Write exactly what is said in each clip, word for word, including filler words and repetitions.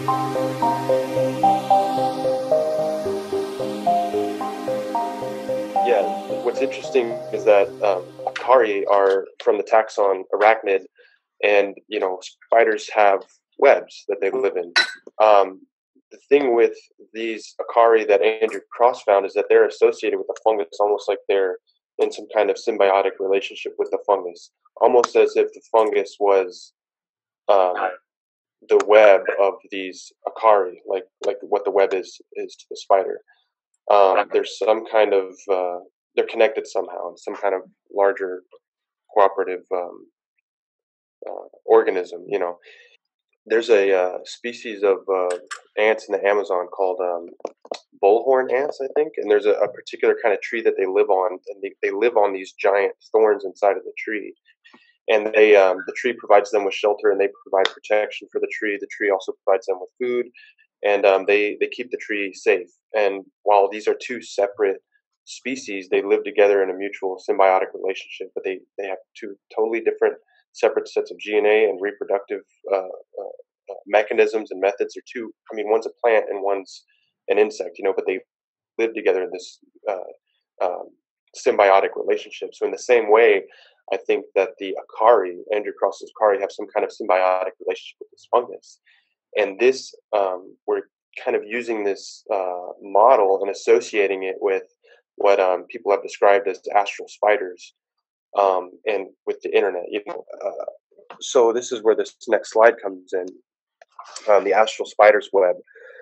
Yeah, what's interesting is that um, acari are from the taxon arachnid, and you know spiders have webs that they live in. Um, the thing with these acari that Andrew Cross found is that they're associated with the fungus, almost like they're in some kind of symbiotic relationship with the fungus, almost as if the fungus was um, the web of these acari, like like what the web is is to the spider. Um, there's some kind of uh, they're connected somehow in some kind of larger cooperative um, uh, organism. You know, there's a uh, species of uh, ants in the Amazon called um, bullhorn ants, I think, and there's a, a particular kind of tree that they live on, and they, they live on these giant thorns inside of the tree. And they um, the tree provides them with shelter, and they provide protection for the tree. The tree also provides them with food, and um, they they keep the tree safe. And while these are two separate species, they live together in a mutual symbiotic relationship. But they they have two totally different, separate sets of D N A and reproductive uh, uh, uh, mechanisms and methods. Are two. I mean, one's a plant and one's an insect. You know, but they live together in this uh, um, symbiotic relationship. So in the same way, I think that the acari, Andrew Cross's acari, have some kind of symbiotic relationship with this fungus. And this, um, we're kind of using this uh, model and associating it with what um, people have described as astral spiders, um, and with the internet. You know, uh, so this is where this next slide comes in, um, the astral spider's web.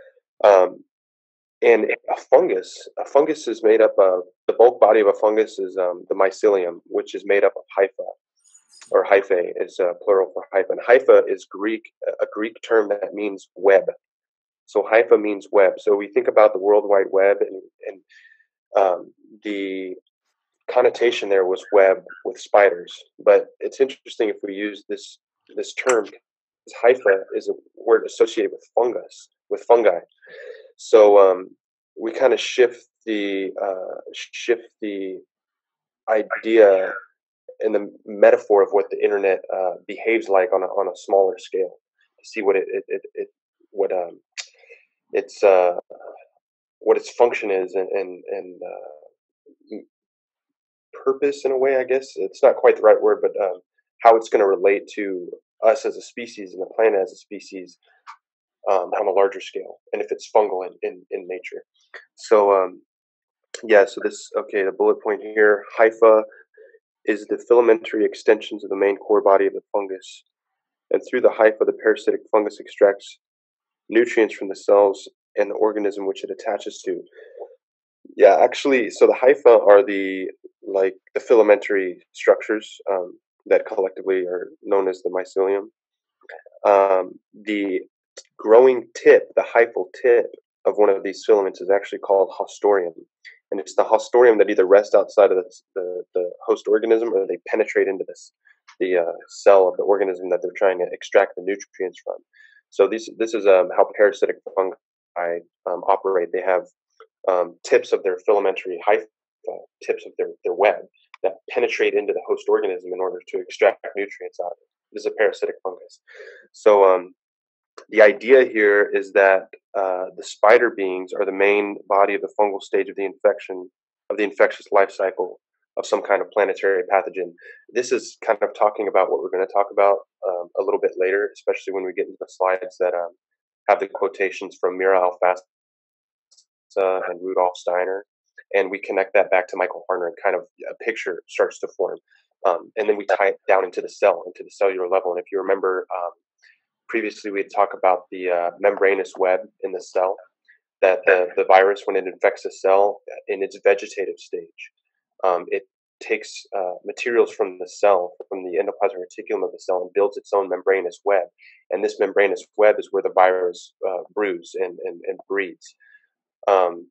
Um, and a fungus, a fungus is made up of, the bulk body of a fungus is um, the mycelium, which is made up of hypha, or hyphae is uh, plural for hypha. And hypha is Greek, a Greek term that means web. So hypha means web. So we think about the World Wide Web, and, and um, the connotation there was web with spiders. But it's interesting if we use this this term, because hypha is a word associated with fungus, with fungi. So um, we kind of shift the uh, shift the idea and the metaphor of what the internet uh, behaves like on a on a smaller scale, to see what it it, it, it what um its uh, what its function is, and and, and uh, purpose, in a way. I guess it's not quite the right word, but um, how it's going to relate to us as a species and the planet as a species, um, on a larger scale, and if it's fungal in, in, in nature. So, um, yeah, so this, okay, the bullet point here, hypha is the filamentary extensions of the main core body of the fungus. And through the hypha, the parasitic fungus extracts nutrients from the cells and the organism which it attaches to. Yeah, actually, so the hypha are the, like, the filamentary structures um, that collectively are known as the mycelium. Um, the growing tip, the hyphal tip of one of these filaments, is actually called haustorium, and it's the haustorium that either rests outside of the, the, the host organism, or they penetrate into this the uh, cell of the organism that they're trying to extract the nutrients from. So this this is um, how parasitic fungi um, operate. They have um, tips of their filamentary hypha, tips of their, their web, that penetrate into the host organism in order to extract nutrients out of it. This is a parasitic fungus. So um, the idea here is that uh, the spider beings are the main body of the fungal stage of the infection, of the infectious life cycle of some kind of planetary pathogen. This is kind of talking about what we're going to talk about um, a little bit later, especially when we get into the slides that um, have the quotations from Mira Alfassa and Rudolf Steiner, and we connect that back to Michael Harner, and kind of a picture starts to form. Um, and then we tie it down into the cell, into the cellular level. And if you remember, um, previously we had talked about the uh, membranous web in the cell, that the, the virus, when it infects a cell in its vegetative stage, um, it takes uh, materials from the cell, from the endoplasmic reticulum of the cell, and builds its own membranous web. And this membranous web is where the virus uh, brews and, and, and breeds. Um,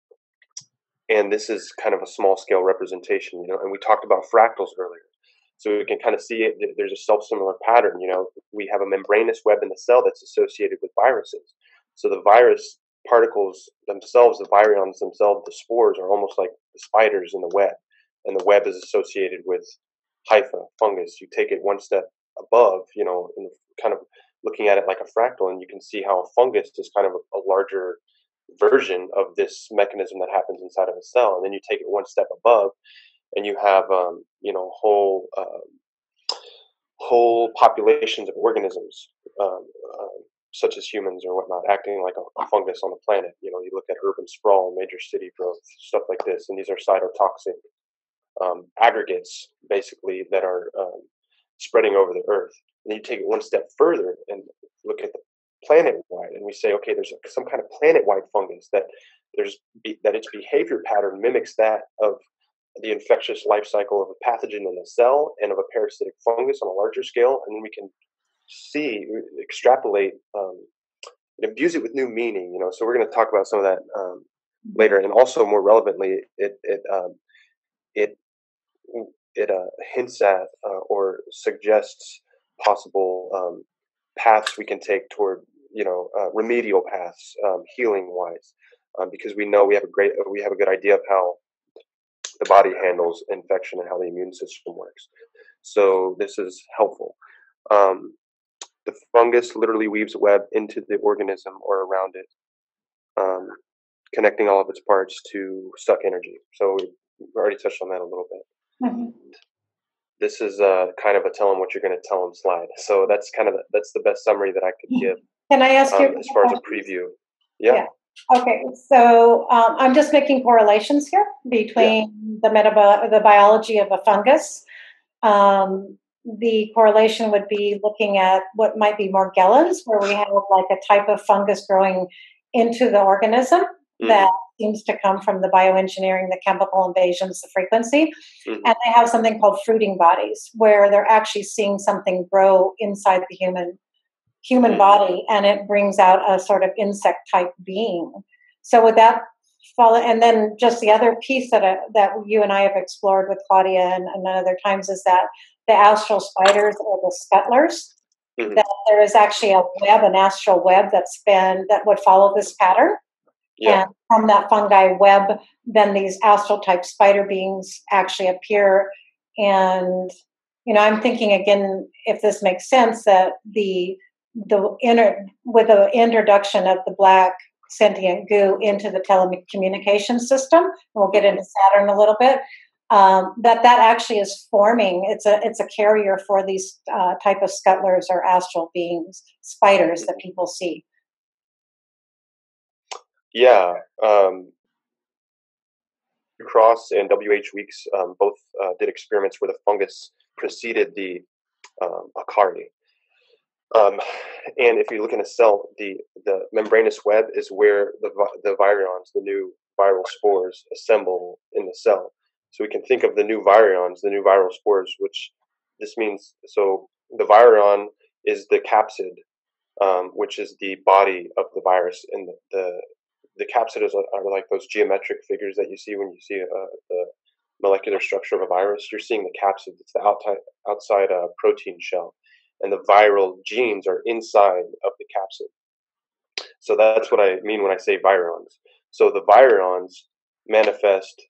and this is kind of a small scale representation, you know, and we talked about fractals earlier. So we can kind of see it, there's a self-similar pattern, you know. We have a membranous web in the cell that's associated with viruses. So the virus particles themselves, the virions themselves, the spores, are almost like the spiders in the web. And the web is associated with hypha, fungus. You take it one step above, you know, in kind of looking at it like a fractal, and you can see how a fungus is kind of a, a larger version of this mechanism that happens inside of a cell. And then you take it one step above, and you have um, you know whole uh, whole populations of organisms, um, um, such as humans or whatnot, acting like a, a fungus on the planet. You know, you look at urban sprawl, major city growth, stuff like this, and these are cytotoxic um, aggregates, basically, that are um, spreading over the earth. And you take it one step further and look at the planet-wide, and we say, okay, there's some kind of planet-wide fungus that there's that its behavior pattern mimics that of the infectious life cycle of a pathogen in a cell and of a parasitic fungus on a larger scale, and then we can see, extrapolate, um, and infuse it with new meaning. You know, so we're going to talk about some of that um, later, and also more relevantly, it it um, it it uh, hints at uh, or suggests possible um, paths we can take toward, you know, uh, remedial paths, um, healing wise, um, because we know we have a great we have a good idea of how the body handles infection and how the immune system works. So this is helpful. Um, the fungus literally weaves a web into the organism or around it, um, connecting all of its parts to suck energy. So we've already touched on that a little bit. Mm-hmm. This is uh, kind of a tell them what you're going to tell them slide. So that's kind of the, that's the best summary that I could give. Can I ask um, you as far as a preview? Yeah. yeah. Okay, so um, I'm just making correlations here between yeah. the meta the biology of a fungus. Um, the correlation would be looking at what might be Morgellons, where we have like a type of fungus growing into the organism mm-hmm. that seems to come from the bioengineering, the chemical invasions, the frequency. Mm-hmm. And they have something called fruiting bodies, where they're actually seeing something grow inside the human human body, and it brings out a sort of insect type being. So would that follow? And then just the other piece that uh, that you and I have explored with Claudia and, and other times is that the astral spiders or the scuttlers, mm-hmm. that there is actually a web, an astral web that's been that would follow this pattern. Yeah. And from that fungi web, then these astral type spider beings actually appear. And you know, I'm thinking again, if this makes sense, that the the inner with the introduction of the black sentient goo into the telecommunication system, and we'll get into Saturn a little bit, um, that that actually is forming. It's a it's a carrier for these uh, type of scuttlers or astral beings, spiders that people see. Yeah, um, Cross and W H Weeks um, both uh, did experiments where the fungus preceded the um, acari. Um, and if you look in a cell, the, the membranous web is where the the virions, the new viral spores, assemble in the cell. So we can think of the new virions, the new viral spores, which this means, so the virion is the capsid, um, which is the body of the virus. And the, the, the capsid is, are like those geometric figures that you see when you see uh, the molecular structure of a virus. You're seeing the capsid. It's the outside, outside uh, protein shell. And the viral genes are inside of the capsid. So that's what I mean when I say virions. So the virions manifest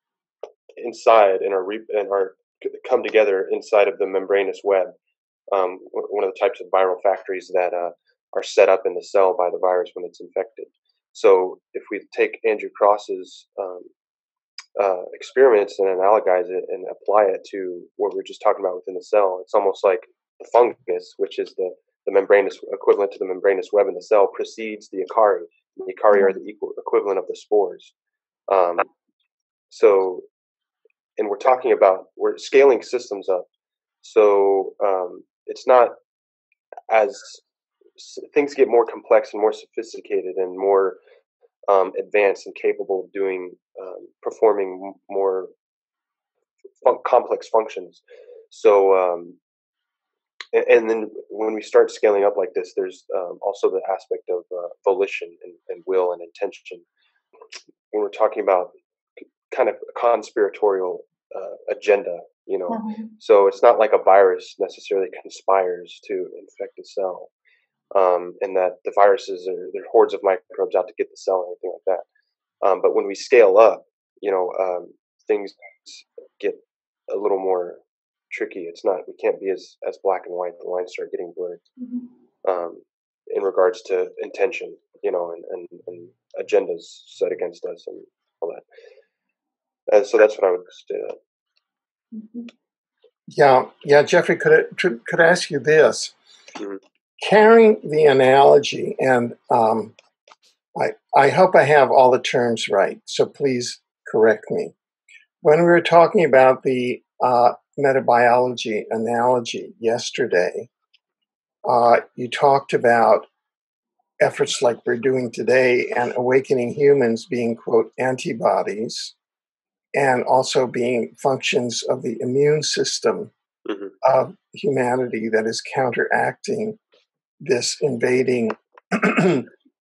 inside and are, re- and are come together inside of the membranous web, um, one of the types of viral factories that uh, are set up in the cell by the virus when it's infected. So if we take Andrew Cross's um, uh, experiments and analogize it and apply it to what we were just talking about within the cell, it's almost like the fungus, which is the, the membranous equivalent to the membranous web in the cell, precedes the acari. The acari are the equal equivalent of the spores. Um, so, and we're talking about, we're scaling systems up. So um, it's not as, things get more complex and more sophisticated and more um, advanced and capable of doing, um, performing more fun- complex functions. So, um, And, and then when we start scaling up like this, there's um, also the aspect of uh, volition and, and will and intention. When we're talking about kind of a conspiratorial uh, agenda, you know, mm-hmm. so it's not like a virus necessarily conspires to infect a cell, um, and that the viruses are there are hordes of microbes out to get the cell or anything like that. Um, but when we scale up, you know, um, things get a little more tricky. It's not, we can't be as as black and white. The lines start getting blurred. Mm-hmm. um, in regards to intention, you know, and, and, and agendas set against us and all that. And so that's what I would say that. Mm-hmm. Yeah, yeah, Jeffrey, could I, could I ask you this? Mm-hmm. Carrying the analogy, and um, I, I hope I have all the terms right, so please correct me. When we were talking about the uh, metabiology analogy yesterday, uh, you talked about efforts like we're doing today and awakening humans being, quote, antibodies, and also being functions of the immune system Mm-hmm. of humanity that is counteracting this invading uh,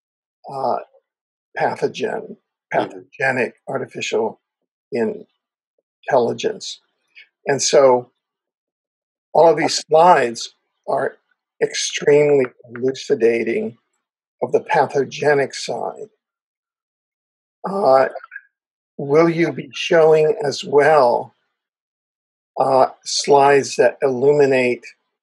pathogen, pathogenic artificial intelligence. And so all of these slides are extremely elucidating of the pathogenic side. Uh, will you be showing as well uh, slides that illuminate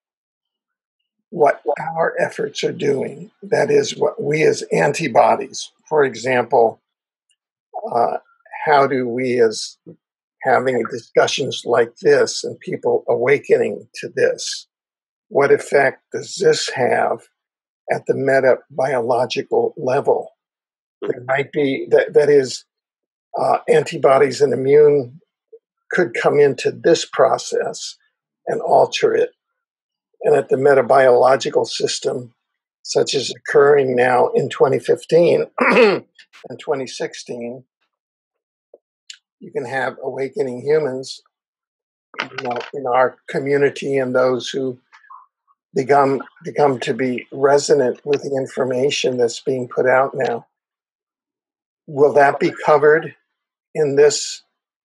what our efforts are doing? That is, what we as antibodies, for example, uh, how do we as having discussions like this and people awakening to this, what effect does this have at the metabiological level? There might be, that, that is, uh, antibodies and immune could come into this process and alter it. And at the metabiological system, such as occurring now in twenty fifteen and twenty sixteen, you can have awakening humans, you know, in our community and those who become become to be resonant with the information that's being put out now. Will that be covered in this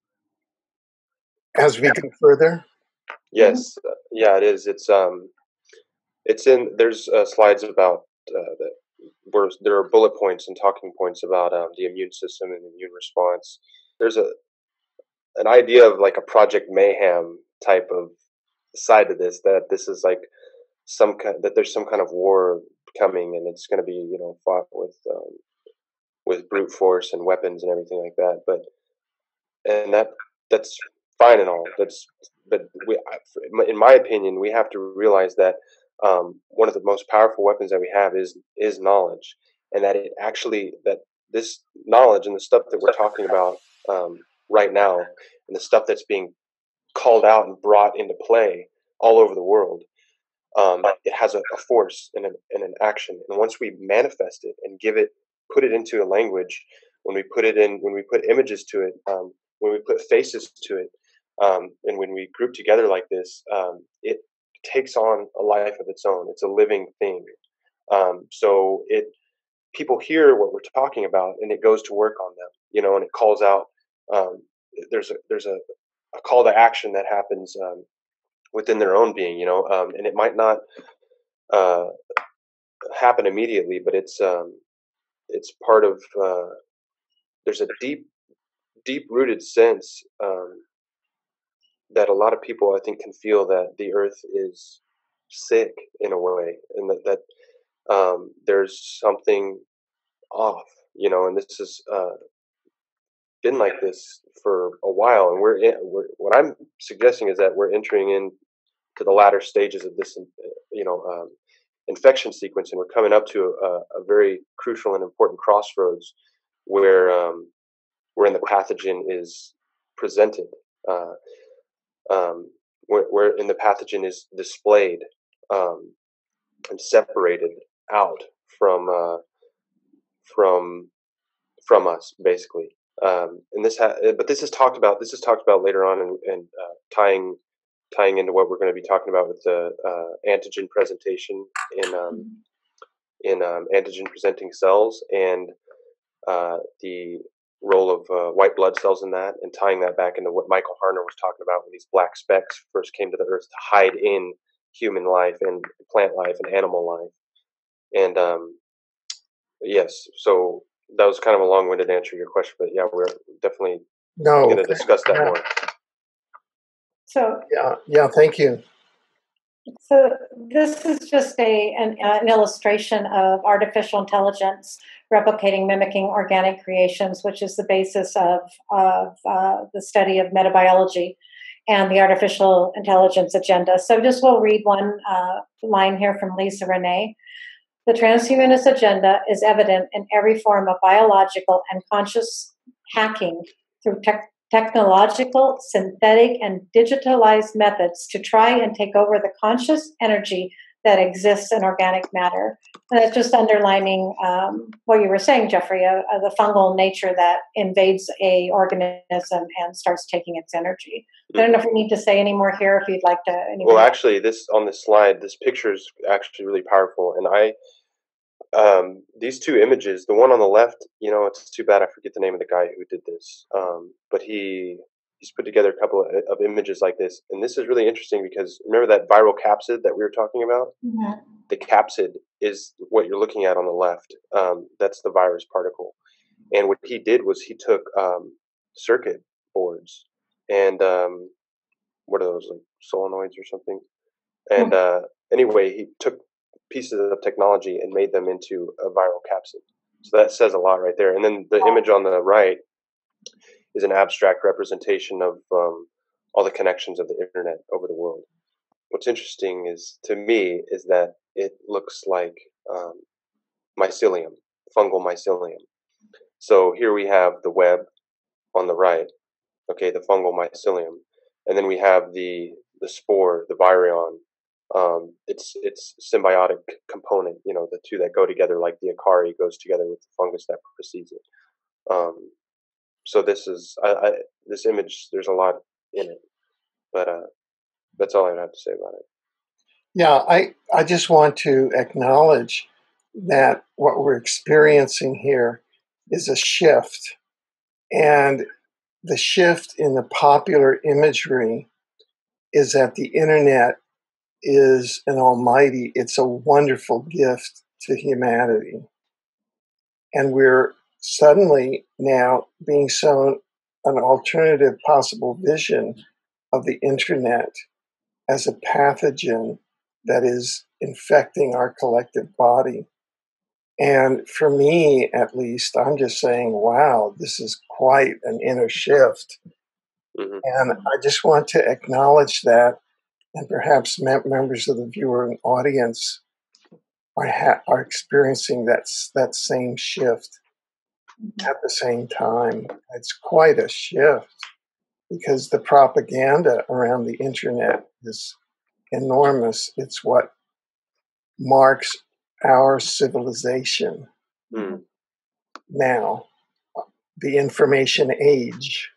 as we go further? Yes, uh, yeah, it is. It's um, it's in. There's uh, slides about uh, that. Where there are bullet points and talking points about um, the immune system and immune response. There's a an idea of like a Project Mayhem type of side to this. That this is like some kind that there's some kind of war coming, and it's going to be, you know, fought with um, with brute force and weapons and everything like that. But and that that's fine and all. That's but we, in my opinion, we have to realize that um, one of the most powerful weapons that we have is is knowledge, and that it actually that this knowledge and the stuff that we're talking about um, right now, and the stuff that's being called out and brought into play all over the world, um, it has a, a force and an, and an action. And once we manifest it and give it, put it into a language, when we put it in, when we put images to it, um, when we put faces to it, um, and when we group together like this, um, it takes on a life of its own. It's a living thing. Um, so it, people hear what we're talking about, and it goes to work on them, you know, and it calls out. Um, there's a there's a, a call to action that happens um, within their own being, you know, um, and it might not uh, happen immediately, but it's um, it's part of. Uh, there's a deep, deep rooted sense um, that a lot of people, I think, can feel that the earth is sick in a way, and that that um, there's something off, you know, and this has uh, been like this for a while, and we're, in, we're what I'm suggesting is that we're entering into the latter stages of this, you know, um, infection sequence, and we're coming up to a, a very crucial and important crossroads where um, wherein the pathogen is presented. Uh, um, where, wherein the pathogen is displayed um, and separated out from uh, from from us, basically. Um, and this, ha- but this is talked about. This is talked about later on, and, and uh, tying tying into what we're going to be talking about with the uh, antigen presentation in um, in um, antigen presenting cells, and uh, the role of uh, white blood cells in that, and tying that back into what Michael Harner was talking about when these black specks first came to the earth to hide in human life and plant life and animal life. And um, yes, so that was kind of a long-winded answer to your question, but yeah, we're definitely No, going to discuss that yeah. more. So Yeah, yeah, thank you. So this is just a an, an illustration of artificial intelligence replicating, mimicking organic creations, which is the basis of, of uh, the study of metabiology and the artificial intelligence agenda. So just we'll read one uh, line here from Lisa Renee. The transhumanist agenda is evident in every form of biological and conscious hacking through tech technological, synthetic, and digitalized methods to try and take over the conscious energy that exists in organic matter. And that's just underlining um, what you were saying, Jeffrey, uh, uh, the fungal nature that invades a organism and starts taking its energy. I don't know if we need to say any more here, if you'd like to. Well, actually, this on this slide, this picture is actually really powerful. And I, um, these two images, the one on the left, you know, it's too bad I forget the name of the guy who did this, um, but he he's put together a couple of, of images like this. And this is really interesting because remember that viral capsid that we were talking about? Mm-hmm. The capsid is what you're looking at on the left. Um, that's the virus particle. And what he did was he took um, circuit boards and um, what are those, like solenoids or something? And uh, anyway, he took pieces of technology and made them into a viral capsid. So that says a lot right there. And then the image on the right is an abstract representation of um, all the connections of the internet over the world. What's interesting is, to me, is that it looks like um, mycelium, fungal mycelium. So here we have the web on the right, okay, the fungal mycelium, and then we have the the spore, the virion. Um, it's it's symbiotic component, you know, the two that go together, like the acari goes together with the fungus that precedes it. Um, so this is I, I, this image. There's a lot in it, but uh, that's all I have to say about it. Yeah, I I just want to acknowledge that what we're experiencing here is a shift, and the shift in the popular imagery is that the internet is an almighty, it's a wonderful gift to humanity. And we're suddenly now being shown an alternative possible vision of the internet as a pathogen that is infecting our collective body. And for me, at least, I'm just saying, wow, this is quite an inner shift. Mm-hmm. And I just want to acknowledge that, and perhaps mem- members of the viewing audience are, ha- are experiencing that, that same shift at the same time. It's quite a shift because the propaganda around the internet is enormous. It's what marks our civilization Mm. now, the information age.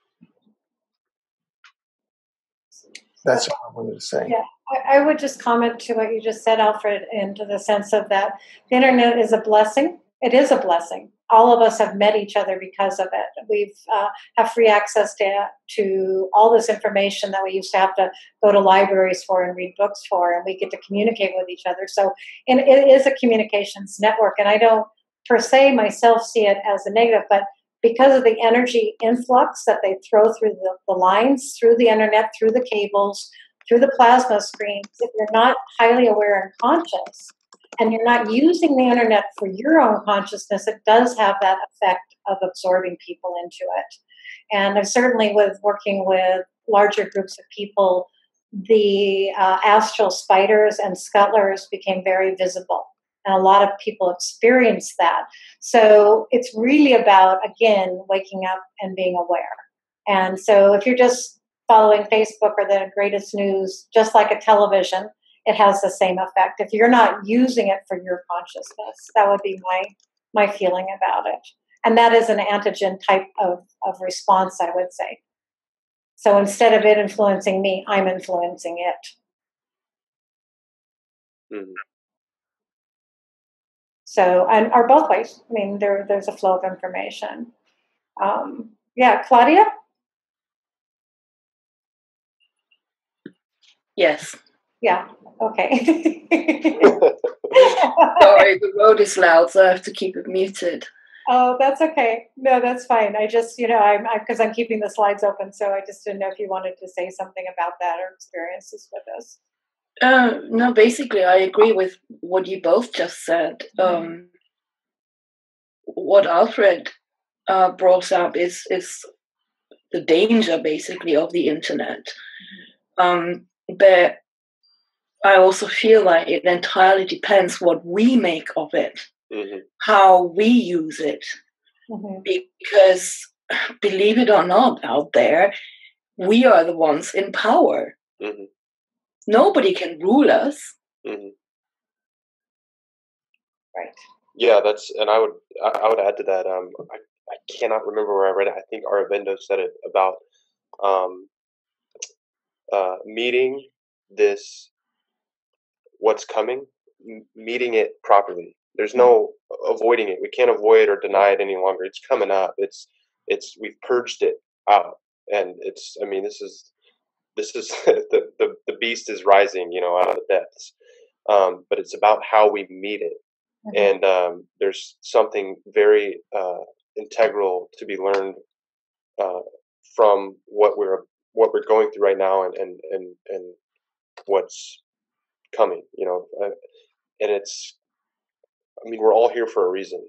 That's what I wanted to say. Yeah, I, I would just comment to what you just said, Alfred, into the sense of that the internet is a blessing. It is a blessing. All of us have met each other because of it. We've uh, have free access to to all this information that we used to have to go to libraries for and read books for, and we get to communicate with each other. So, and it is a communications network, and I don't per se myself see it as a negative, but because of the energy influx that they throw through the, the lines, through the internet, through the cables, through the plasma screens, if you're not highly aware and conscious, and you're not using the internet for your own consciousness, it does have that effect of absorbing people into it. And I've certainly, with working with larger groups of people, the uh, astral spiders and scuttlers became very visible. And a lot of people experience that. So it's really about, again, waking up and being aware. And so if you're just following Facebook or the greatest news, just like a television, it has the same effect. If you're not using it for your consciousness, that would be my my feeling about it. And that is an antigen type of, of response, I would say. So instead of it influencing me, I'm influencing it. Mm-hmm. So, and are both ways. I mean, there there's a flow of information. Um, yeah, Claudia? Yes. Yeah, okay. Sorry, the road is loud, so I have to keep it muted. Oh, that's okay. No, that's fine. I just, you know, I'm because I'm keeping the slides open, so I just didn't know if you wanted to say something about that or experiences with us. Uh, no, basically, I agree with what you both just said. Um, what Alfred uh, brought up is is the danger, basically, of the internet. Um, but I also feel like it entirely depends what we make of it, mm-hmm. how we use it. Mm-hmm. Because, believe it or not, out there, we are the ones in power. Mm-hmm. Nobody can rule us. Mm-hmm. Right. Yeah, that's, and I would, I would add to that. Um, I, I cannot remember where I read it. I think Aravindo said it about um, uh, meeting this, what's coming, m- meeting it properly. There's no avoiding it. We can't avoid or deny it any longer. It's coming up. It's, it's, we've purged it out, and it's. I mean, this is, this is the the the beast is rising, you know, out of the depths. Um, but it's about how we meet it. And um, there's something very uh, integral to be learned uh, from what we're what we're going through right now, and and and, and what's coming. You know, uh, and it's. I mean, we're all here for a reason.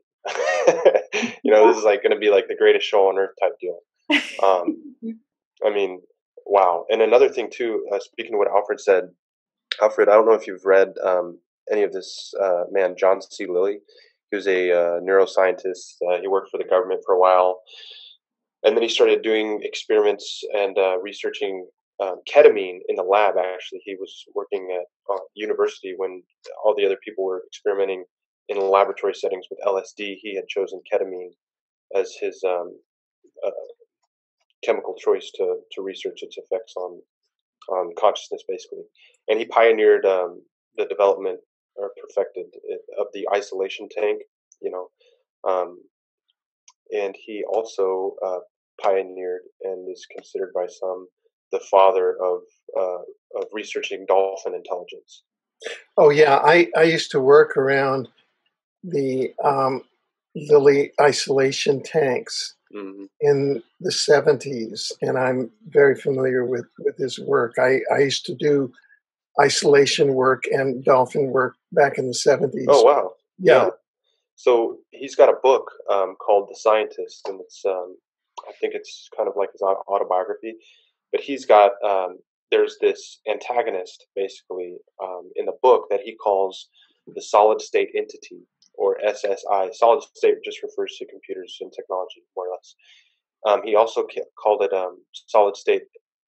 You know, this is like going to be like the greatest show on earth type deal. Um, I mean, wow. And another thing too. Uh, speaking of what Alfred said, Alfred, I don't know if you've read um, any of this uh, man, John C. Lilly. He was a uh, neuroscientist. Uh, he worked for the government for a while. And then he started doing experiments and uh, researching um, ketamine in the lab, actually. He was working at uh, university when all the other people were experimenting in laboratory settings with L S D. He had chosen ketamine as his um, uh, chemical choice to, to research its effects on, on consciousness, basically. And he pioneered um, the development or perfected it, of the isolation tank, you know. Um, and he also uh, pioneered and is considered by some the father of uh, of researching dolphin intelligence. Oh yeah, I, I used to work around the um, Lilly isolation tanks mm-hmm. in the seventies, and I'm very familiar with, with his work. I, I used to do isolation work and dolphin work back in the seventies. Oh wow! Yeah. yeah. So he's got a book um, called The Scientist, and it's um, I think it's kind of like his autobiography. But he's got um, there's this antagonist basically um, in the book that he calls the solid state entity, or S S I. Solid state just refers to computers and technology, more or less. Um, he also called it um, solid state.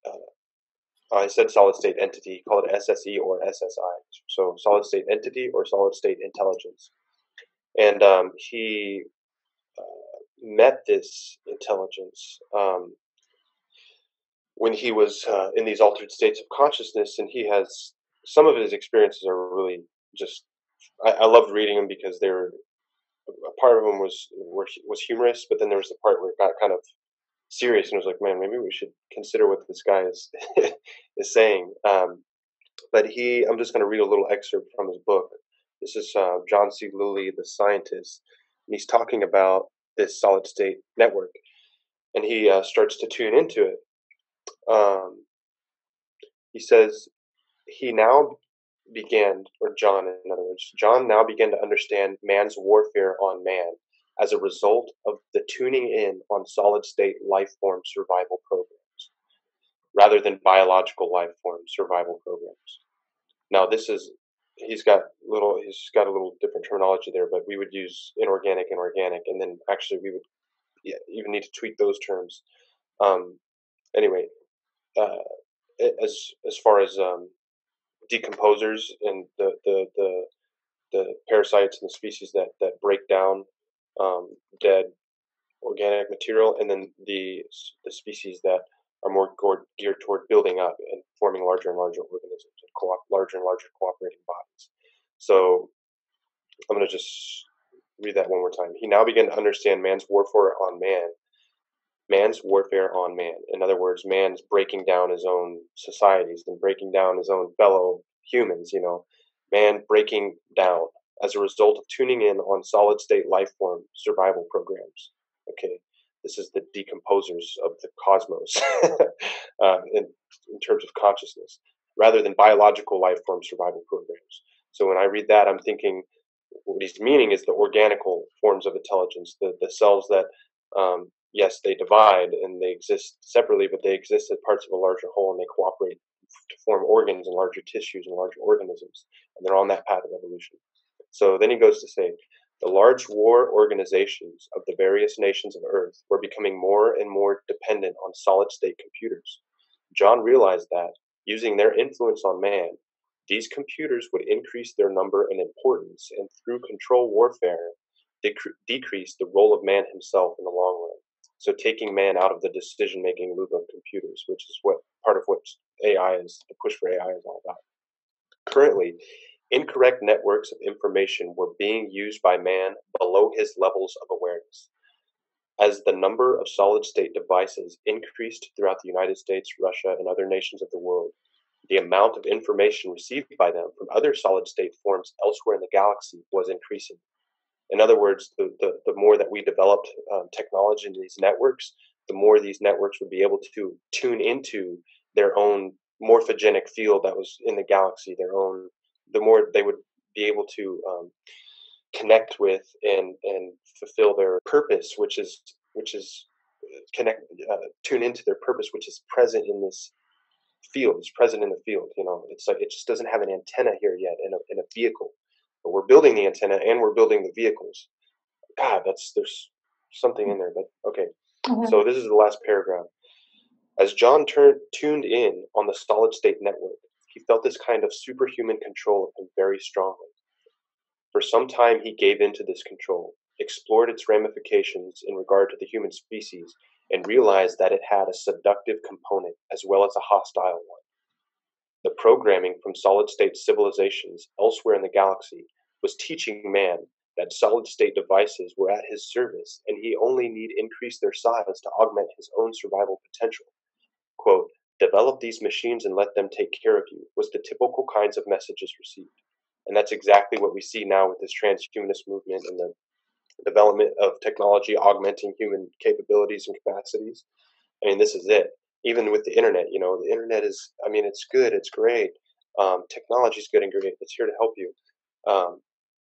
Uh, I said solid state entity. He called it S S E or S S I. So solid state entity or solid state intelligence. And um, he uh, met this intelligence um, when he was uh, in these altered states of consciousness, and he has some of his experiences are really just. I, I loved reading them because they were. A part of them was was humorous, but then there was the part where it got kind of serious, and it was like, man, maybe we should consider what this guy is is saying. Um, but he, I'm just going to read a little excerpt from his book. This is uh, John C. Lilly, the scientist, and he's talking about this solid state network, and he uh, starts to tune into it. Um, he says he now began, or John, in other words, John now began to understand man's warfare on man as a result of the tuning in on solid state life form survival programs, rather than biological life form survival programs. Now, this is he's got little he's got a little different terminology there, but we would use inorganic and organic, and then actually we would yeah, even need to tweak those terms. Um, anyway, uh, as as far as um, decomposers and the, the the the parasites and the species that that break down um, dead organic material, and then the the species that are more geared toward building up and forming larger and larger organisms and co- larger and larger cooperating bodies. So I'm going to just read that one more time. He now began to understand man's warfare on man. Man's warfare on man. In other words, man's breaking down his own societies and breaking down his own fellow humans, you know, man breaking down as a result of tuning in on solid state life form survival programs. Okay. This is the decomposers of the cosmos uh, in, in terms of consciousness. rather than biological life form survival programs. So when I read that, I'm thinking what he's meaning is the organical forms of intelligence, the, the cells that, um, yes, they divide and they exist separately, but they exist as parts of a larger whole, and they cooperate to form organs and larger tissues and larger organisms. And they're on that path of evolution. So then he goes to say, the large war organizations of the various nations of Earth were becoming more and more dependent on solid-state computers. John realized that, using their influence on man, these computers would increase their number and importance, and through control warfare, dec- decrease the role of man himself in the long run. So taking man out of the decision-making loop of computers, which is what part of what A I is, the push for A I is all about. Currently, incorrect networks of information were being used by man below his levels of awareness. As the number of solid-state devices increased throughout the United States, Russia, and other nations of the world, the amount of information received by them from other solid-state forms elsewhere in the galaxy was increasing. In other words, the, the, the more that we developed um, technology in these networks, the more these networks would be able to tune into their own morphogenic field that was in the galaxy, their own, the more they would be able to um, connect with and, and fulfill their purpose, which is, which is connect, uh, tune into their purpose, which is present in this field, is present in the field. You know, it's like, it just doesn't have an antenna here yet in a, in a vehicle. But we're building the antenna and we're building the vehicles. God, that's, there's something in there, but okay. Mm-hmm. So this is the last paragraph. As John turned, tuned in on the solid state network, he felt this kind of superhuman control of him very strongly. For some time, he gave in to this control, explored its ramifications in regard to the human species, and realized that it had a seductive component as well as a hostile one. The programming from solid-state civilizations elsewhere in the galaxy was teaching man that solid-state devices were at his service, and he only need increase their size to augment his own survival potential. Quote, develop these machines and let them take care of you, was the typical kinds of messages received. And that's exactly what we see now with this transhumanist movement and the development of technology augmenting human capabilities and capacities. I mean, this is it. Even with the internet, you know, the internet is, I mean, it's good, it's great. Um, technology is good and great. It's here to help you. Um,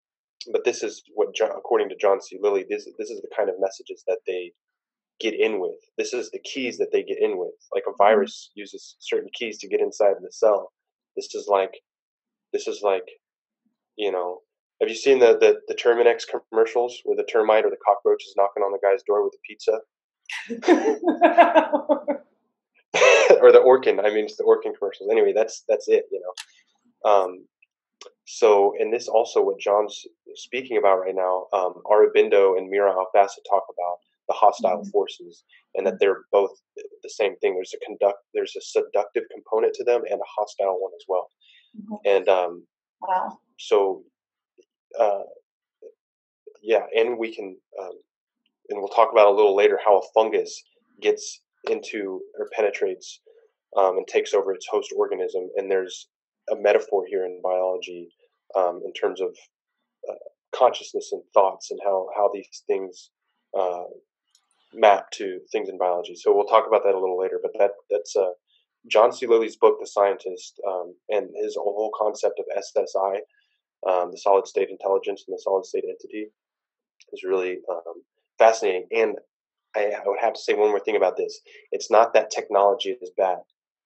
but this is what, John, according to John C. Lilly, this, this is the kind of messages that they get in with. This is the keys that they get in with. Like a virus uses certain keys to get inside of the cell. This is like, this is like, you know, have you seen the, the, the Terminex commercials where the termite or the cockroach is knocking on the guy's door with a pizza? Or the Orkin, I mean, it's the Orkin commercials. Anyway, that's that's it, you know. Um, so, and this also what John's speaking about right now, um, Aurobindo and Mira Alfassa talk about the hostile mm-hmm. forces, and that they're both the same thing. There's a conduct, there's a seductive component to them, and a hostile one as well. Mm-hmm. And um, wow. So, uh, yeah, and we can, um, and we'll talk about a little later how a fungus gets into or penetrates um, and takes over its host organism. And there's a metaphor here in biology um, in terms of uh, consciousness and thoughts and how, how these things uh, map to things in biology. So we'll talk about that a little later, but that that's uh, John C. Lilly's book, The Scientist, um, and his whole concept of S S I, um, the solid state intelligence and the solid state entity, is really um, fascinating. And I, I would have to say one more thing about this. It's not that technology is bad.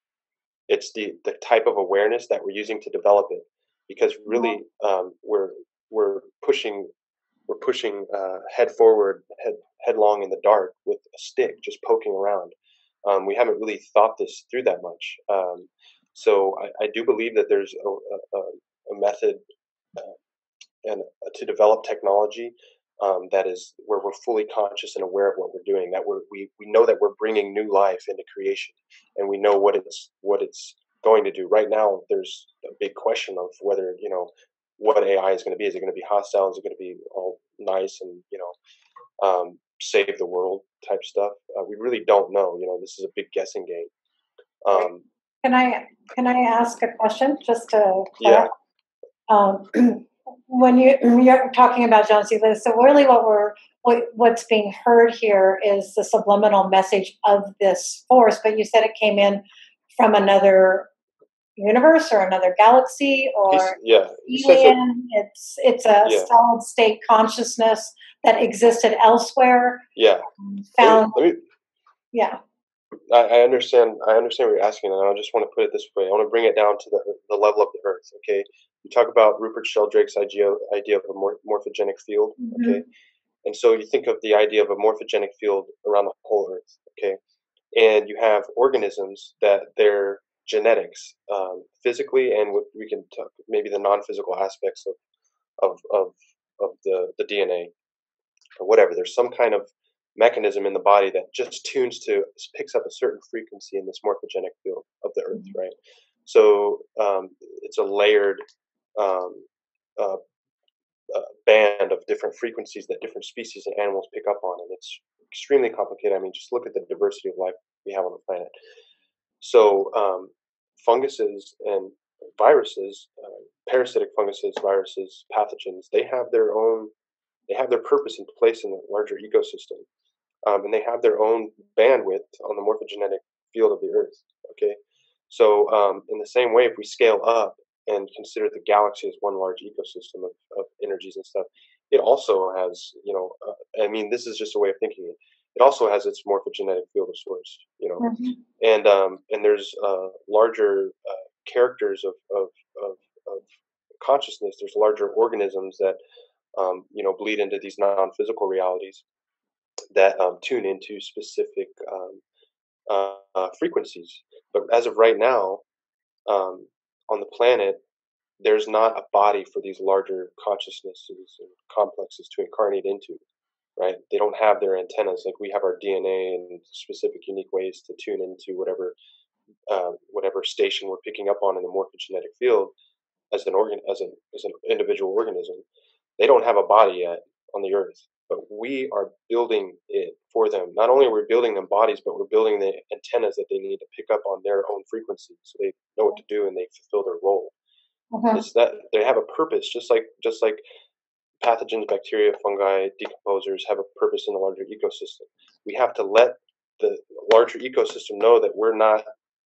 It's the, the type of awareness that we're using to develop it, because really um, we're we're pushing we're pushing uh, head forward, head headlong in the dark with a stick, just poking around. Um, we haven't really thought this through that much. Um, so I, I do believe that there's a, a, a method uh, and uh, to develop technology Um, that is where we're fully conscious and aware of what we're doing. That we're, we we know that we're bringing new life into creation, and we know what it's what it's going to do. Right now, there's a big question of whether you know what A I is going to be. Is it going to be hostile? Is it going to be all nice and you know um, save the world type stuff? Uh, we really don't know. You know, this is a big guessing game. Um, can I can I ask a question just to yeah. Um, when you, you're talking about John C. Lilly, so really what we're what, what's being heard here is the subliminal message of this force, but you said it came in from another universe or another galaxy or He's, yeah, he says alien. that, It's it's a yeah. solid state consciousness that existed elsewhere. Yeah. Found. Let me, let me, yeah. I, I understand. I understand what you're asking, and I just want to put it this way. I want to bring it down to the the level of the Earth. Okay, you talk about Rupert Sheldrake's idea idea of a mor- morphogenic field. Mm-hmm. Okay, and so you think of the idea of a morphogenic field around the whole Earth. Okay, and you have organisms that their genetics, um, physically, and what we can talk maybe the non-physical aspects of of of of the the D N A or whatever. There's some kind of mechanism in the body that just tunes to picks up a certain frequency in this morphogenic field of the Earth, right? So um, it's a layered um, uh, uh, band of different frequencies that different species and animals pick up on, and it's extremely complicated. I mean, just look at the diversity of life we have on the planet. So um, funguses and viruses, uh, parasitic funguses, viruses, pathogens, they have their own, they have their purpose and place in the larger ecosystem. Um, and they have their own bandwidth on the morphogenetic field of the Earth. Okay, so um, in the same way, if we scale up and consider the galaxy as one large ecosystem of, of energies and stuff, it also has, you know, uh, I mean, this is just a way of thinking it. It also has its morphogenetic field of source, you know, Mm-hmm. and um, and there's uh, larger uh, characters of, of of of consciousness. There's larger organisms that um, you know bleed into these non-physical realities that um, tune into specific um, uh, uh, frequencies. But as of right now, um, on the planet, there's not a body for these larger consciousnesses and complexes to incarnate into, right? They don't have their antennas like we have our D N A and specific unique ways to tune into whatever uh, whatever station we're picking up on in the morphogenetic field as an organ as an as an individual organism. They don't have a body yet on the Earth, but we are building it for them. Not only are we building them bodies, but we're building the antennas that they need to pick up on their own frequency, so they know what to do and they fulfill their role. Mm-hmm. It's that they have a purpose, just like just like pathogens, bacteria, fungi, decomposers have a purpose in the larger ecosystem. We have to let the larger ecosystem know that we're not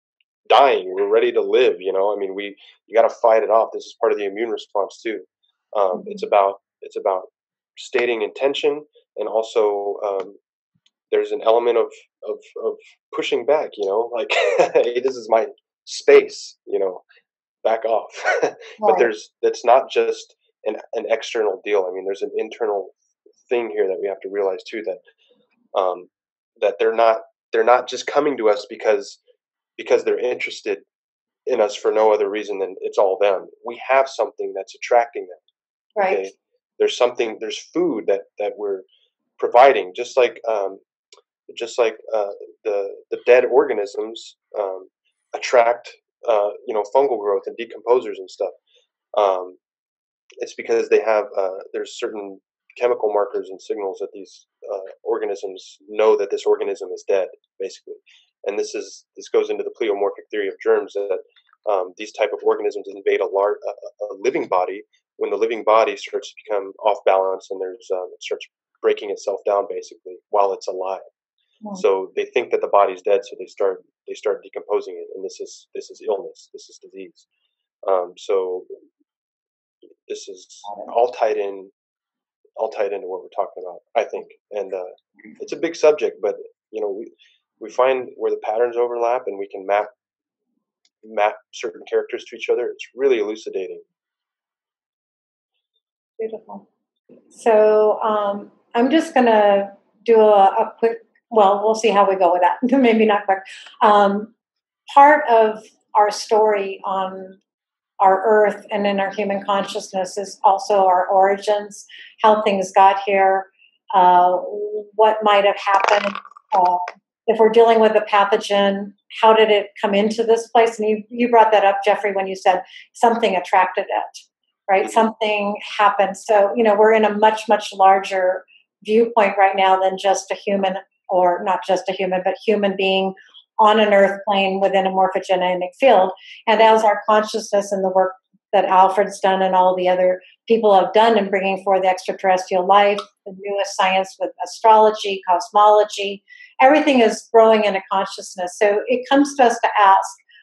dying. We're ready to live. You know, I mean, we you got to fight it off. This is part of the immune response too. Um, mm-hmm. It's about it's about stating intention, and also um, there's an element of, of of pushing back. You know, like hey, this is my space. You know, back off. But Right. there's that's not just an an external deal. I mean, there's an internal thing here that we have to realize too, that um, that they're not they're not just coming to us because because they're interested in us for no other reason than it's all them. We have something that's attracting them. Right. Okay? There's something. There's food that that we're providing, just like um, just like uh, the the dead organisms um, attract uh, you know fungal growth and decomposers and stuff. Um, it's because they have uh, there's certain chemical markers and signals that these uh, organisms know that this organism is dead, basically. And this is this goes into the pleomorphic theory of germs, that um, these type of organisms invade a large a, a living body when the living body starts to become off balance, and there's um, it starts breaking itself down basically while it's alive. Mm. So they think that the body's dead, so they start they start decomposing it, and this is this is illness, this is disease. Um, so this is all tied in, all tied into what we're talking about, I think, and uh, it's a big subject, but you know we. We find where the patterns overlap, and we can map map certain characters to each other. It's really elucidating. Beautiful. So um, I'm just going to do a, a quick, well, we'll see how we go with that. Maybe not quick. Um, part of our story on our Earth and in our human consciousness is also our origins, how things got here, uh, what might have happened. Uh, If we're dealing with a pathogen, how did it come into this place? And you, you brought that up, Jeffrey, when you said something attracted it, right? Mm-hmm. Something happened. So, you know, we're in a much, much larger viewpoint right now than just a human, or not just a human, but human being on an earth plane within a morphogenic field. And as our consciousness and the work that Alfred's done and all the other people have done in bringing forth extraterrestrial life, the newest science with astrology, cosmology, everything is growing in a consciousness. So it comes to us to ask,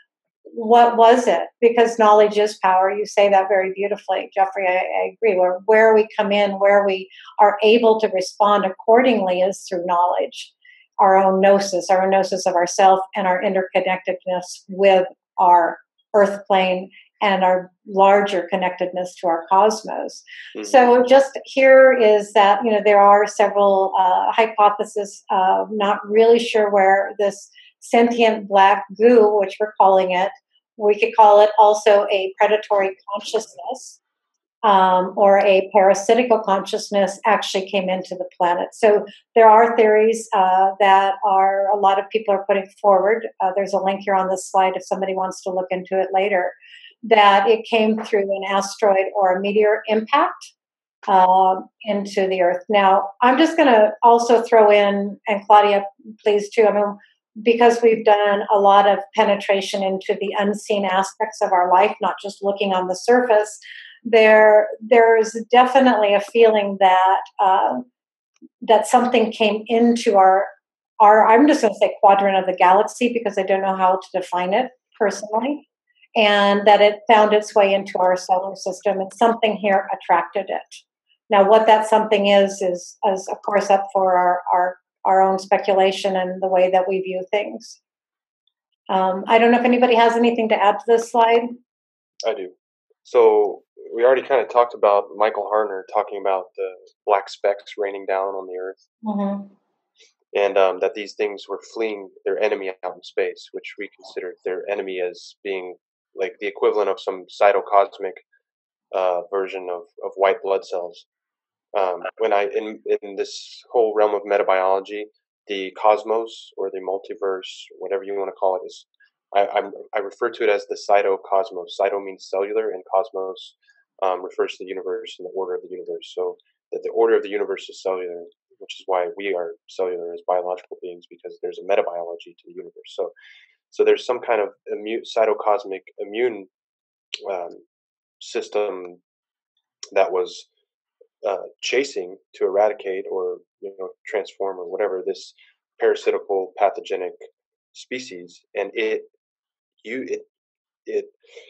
what was it? Because knowledge is power. You say that very beautifully, Jeffrey. I, I agree. Where where we come in, where we are able to respond accordingly, is through knowledge, our own gnosis, our own gnosis of ourself, and our interconnectedness with our earth plane and our larger connectedness to our cosmos. Mm-hmm. So just here is that, you know, there are several uh, hypotheses, uh, not really sure where this sentient black goo, which we're calling it, we could call it also a predatory consciousness, um, or a parasitical consciousness actually came into the planet. So there are theories uh, that are, a lot of people are putting forward. Uh, there's a link here on this slide if somebody wants to look into it later, that it came through an asteroid or a meteor impact um, into the Earth. Now, I'm just going to also throw in, and Claudia, please too, I mean, because we've done a lot of penetration into the unseen aspects of our life, not just looking on the surface, there there's definitely a feeling that uh, that something came into our, our, I'm just going to say quadrant of the galaxy, because I don't know how to define it personally, and that it found its way into our solar system, and something here attracted it. Now, what that something is, is, is of course up for our, our, our own speculation and the way that we view things. Um, I don't know if anybody has anything to add to this slide. I do. So we already kind of talked about Michael Harner talking about the black specks raining down on the Earth. Mm-hmm. And um, that these things were fleeing their enemy out in space, which we consider their enemy as being like the equivalent of some cytocosmic uh, version of, of white blood cells. Um, when I in in this whole realm of metabiology, the cosmos or the multiverse, whatever you want to call it, is I I'm, I refer to it as the cytocosmos. Cyto means cellular, and cosmos um, refers to the universe and the order of the universe. So that the order of the universe is cellular, which is why we are cellular as biological beings, because there's a metabiology to the universe. So so there's some kind of immune, cytocosmic immune um, system that was uh, chasing to eradicate or, you know, transform or whatever this parasitical pathogenic species, and it you it it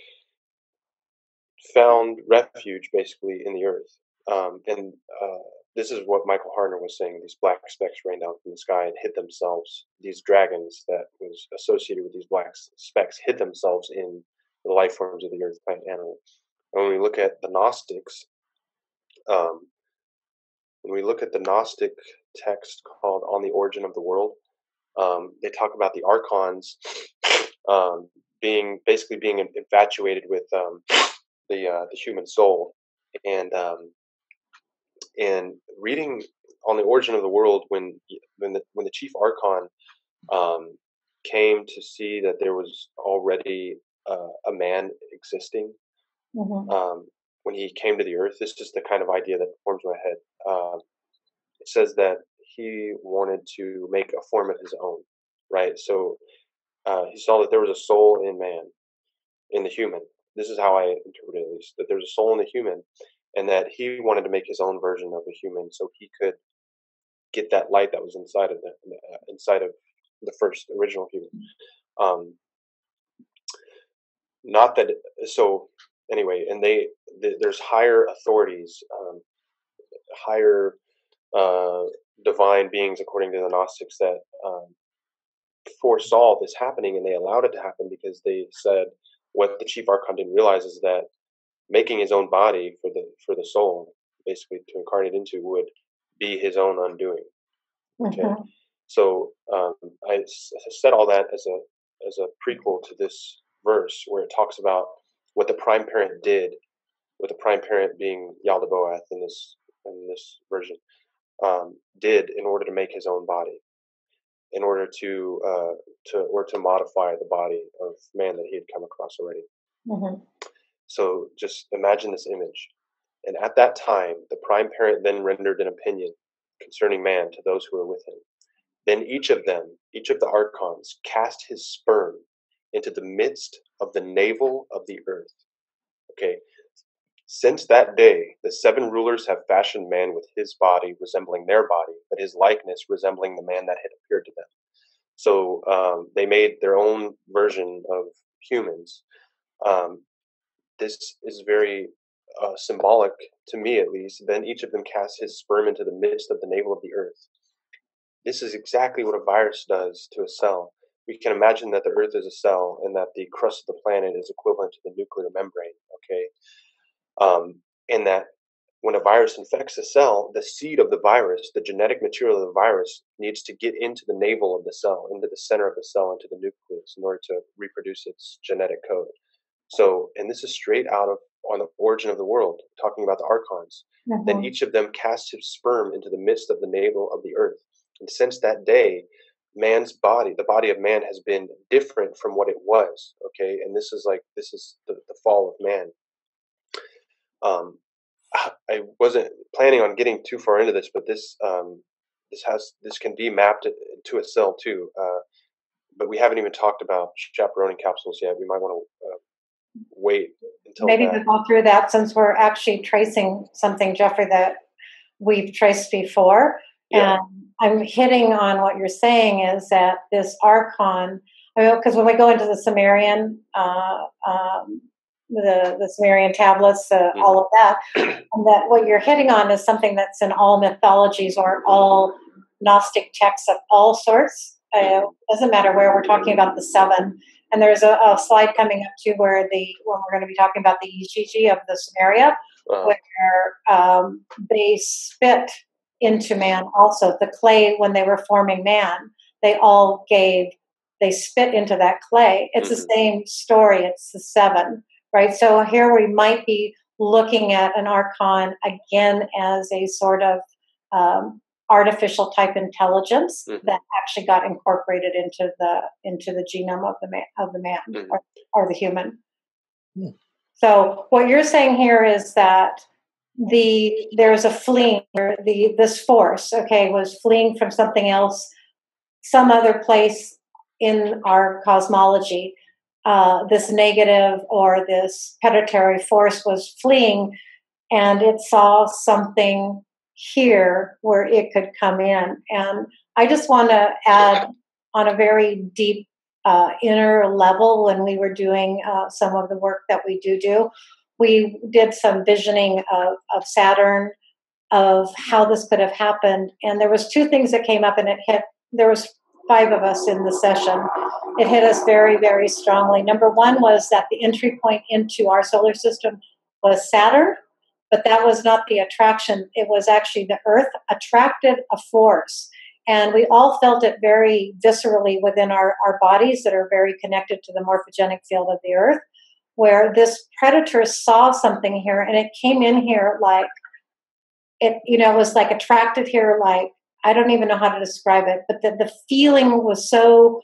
found refuge basically in the earth. Um, and uh, this is what Michael Harner was saying: these black specks rained down from the sky and hid themselves. These dragons that was associated with these black specks hid themselves in the life forms of the earth, plant, animal. And when we look at the Gnostics, um, when we look at the Gnostic text called "On the Origin of the World," um, they talk about the archons um, being basically being infatuated with um, the uh, the human soul, and um, and reading "On the Origin of the World," when when the when the chief archon um, came to see that there was already uh, a man existing. Mm-hmm. Um, when he came to the earth, this is the kind of idea that forms in my head. Uh, it says that he wanted to make a form of his own, right? So uh, he saw that there was a soul in man, in the human. This is how I interpret it, at least, that there's a soul in the human, and that he wanted to make his own version of a human so he could get that light that was inside of the uh, inside of the first original human. Um, not that so anyway, and they th- there's higher authorities, um, higher uh, divine beings, according to the Gnostics, that um, foresaw this happening, and they allowed it to happen because they said what the chief archon didn't realize is that making his own body for the for the soul, basically to incarnate into, would be his own undoing. Okay, mm-hmm. So um, I said all that as a as a prequel to this verse where it talks about what the prime parent did, what the prime parent being Yaldabaoth in this in this version um, did in order to make his own body, in order to uh, to or to modify the body of man that he had come across already. Mm-hmm. So just imagine this image. And at that time, the prime parent then rendered an opinion concerning man to those who were with him. Then each of them, each of the archons, cast his sperm into the midst of the navel of the earth. Okay. Since that day, the seven rulers have fashioned man with his body resembling their body, but his likeness resembling the man that had appeared to them. So um, they made their own version of humans. Um, this is very uh, symbolic to me, at least. Then each of them casts his sperm into the midst of the navel of the earth. This is exactly what a virus does to a cell. We can imagine that the earth is a cell and that the crust of the planet is equivalent to the nuclear membrane, okay? Um, and that when a virus infects a cell, the seed of the virus, the genetic material of the virus, needs to get into the navel of the cell, into the center of the cell, into the nucleus, in order to reproduce its genetic code. So, and this is straight out of On the Origin of the World, talking about the archons. Mm-hmm. Then each of them casts his sperm into the midst of the navel of the earth. And since that day, man's body, the body of man, has been different from what it was. Okay, and this is like this is the, the fall of man. Um, I wasn't planning on getting too far into this, but this um, this has this can be mapped to a cell too. Uh, but we haven't even talked about chaperoning capsules yet. We might want to uh, wait until maybe that. we'll go through that, since we're actually tracing something, Jeffrey, that we've traced before. Yeah. And I'm hitting on what you're saying is that this archon, I mean, because when we go into the Sumerian, uh, um, the the Sumerian tablets, uh, mm-hmm. all of that, and that what you're hitting on is something that's in all mythologies or all Gnostic texts of all sorts. Uh, doesn't matter where we're talking about the seven. And there's a, a slide coming up too where the when we're going to be talking about the Ijiji of the Sumeria, uh-huh. where um, they spit into man also. The clay, when they were forming man, they all gave, they spit into that clay. It's mm-hmm. the same story. It's the seven, right? So here we might be looking at an archon again as a sort of um, artificial type intelligence mm-hmm. that actually got incorporated into the into the genome of the man of the man mm-hmm. or, or the human. Mm. So what you're saying here is that the there's a fleeing, or the this force, okay, was fleeing from something else, some other place in our cosmology. Uh, this negative or this predatory force was fleeing, and it saw something here where it could come in. And I just want to add on a very deep uh, inner level, when we were doing uh, some of the work that we do do, we did some visioning of, of Saturn, of how this could have happened. And there was two things that came up, and it hit, there was five of us in the session. It hit us very, very strongly. Number one was that the entry point into our solar system was Saturn, but that was not the attraction. It was actually the Earth attracted a force. And we all felt it very viscerally within our, our bodies that are very connected to the morphogenic field of the Earth, where this predator saw something here, and it came in here like, it, you know, was like attracted here like, I don't even know how to describe it, but the, the feeling was so,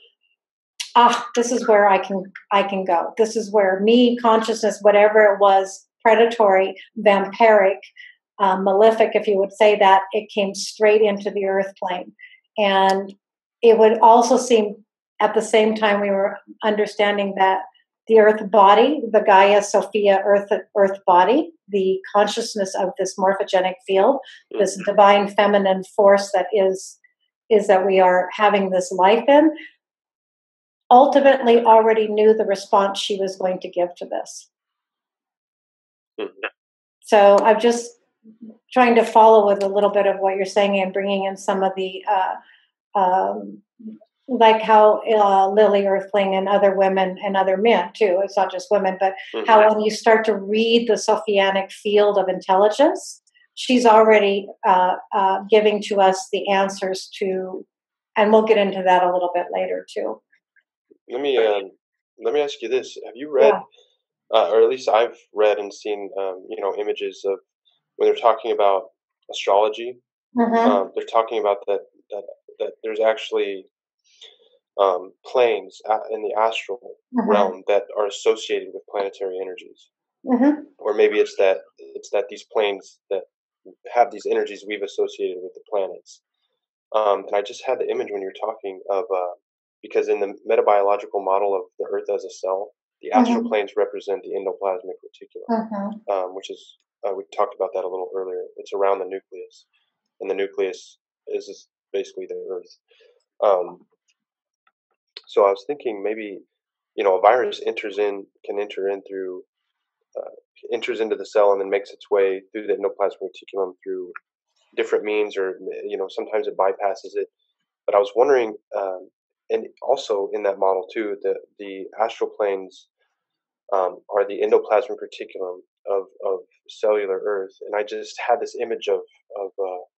ah, this is where I can I can go. This is where me, consciousness, whatever it was, predatory, vampiric, um, malefic, if you would say that, it came straight into the earth plane. And it would also seem, at the same time, we were understanding that the earth body, the Gaia Sophia earth earth body, the consciousness of this morphogenic field, this divine feminine force that is is that we are having this life in, ultimately already knew the response she was going to give to this. So I'm just trying to follow with a little bit of what you're saying and bringing in some of the uh, um, like how uh, Lily Earthling and other women and other men too, it's not just women, but mm-hmm. how when you start to read the Sophianic field of intelligence, she's already uh, uh, giving to us the answers to, and we'll get into that a little bit later too. Let me um, let me ask you this: have you read, yeah. uh, or at least I've read and seen, um, you know, images of when they're talking about astrology? Mm-hmm. Um, they're talking about that that that there's actually Um, planes in the astral mm-hmm. realm that are associated with planetary energies, mm-hmm. or maybe it's that it's that these planes that have these energies we've associated with the planets. Um, and I just had the image when you were talking of uh, because in the metabiological model of the Earth as a cell, the astral mm-hmm. planes represent the endoplasmic reticulum, mm-hmm. um, which is uh, we talked about that a little earlier. It's around the nucleus, and the nucleus is basically the Earth. Um, So I was thinking maybe you know, a virus enters in, can enter in through, uh, enters into the cell and then makes its way through the endoplasmic reticulum through different means, or, you know, sometimes it bypasses it. But I was wondering, um, and also in that model too, the, the astral planes um, are the endoplasmic reticulum of, of cellular Earth. And I just had this image of, of,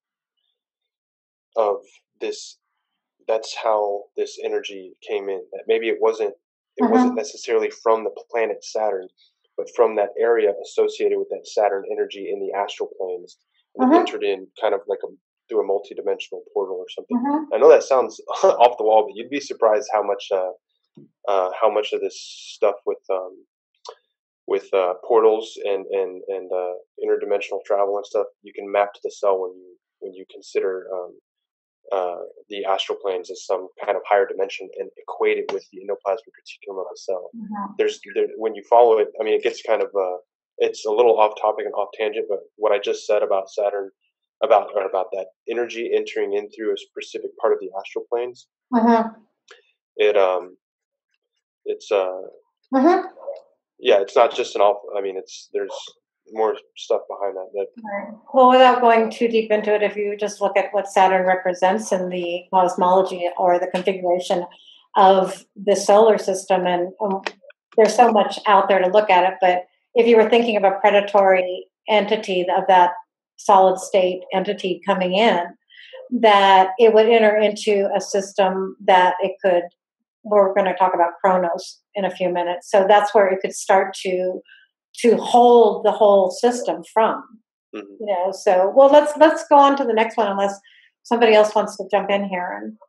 uh, of this, that's how this energy came in, that maybe it wasn't, it Uh-huh. wasn't necessarily from the planet Saturn, but from that area associated with that Saturn energy in the astral planes. And Uh-huh. it entered in kind of like a, through a multi-dimensional portal or something. Uh-huh. I know that sounds off the wall, but you'd be surprised how much, uh, uh, how much of this stuff with, um, with uh, portals and and and uh, interdimensional travel and stuff, you can map to the cell when you when you consider um, uh, the astral planes as some kind of higher dimension and equate it with the endoplasmic reticulum of the cell. Uh-huh. There's there, when you follow it, I mean, it gets kind of uh, it's a little off topic and off tangent, but what I just said about Saturn, about or about that energy entering in through a specific part of the astral planes, Uh-huh. it um, it's uh. Uh-huh. Yeah, it's not just an off. I mean, it's there's more stuff behind that. That Right. Well, without going too deep into it, if you just look at what Saturn represents in the cosmology or the configuration of the solar system, and um, there's so much out there to look at it. But if you were thinking of a predatory entity of that solid state entity coming in, that it would enter into a system that it could. We're going to talk about Chronos in a few minutes. So that's where it could start to to hold the whole system from. mm-hmm. You know, so well let's let's go on to the next one unless somebody else wants to jump in here. And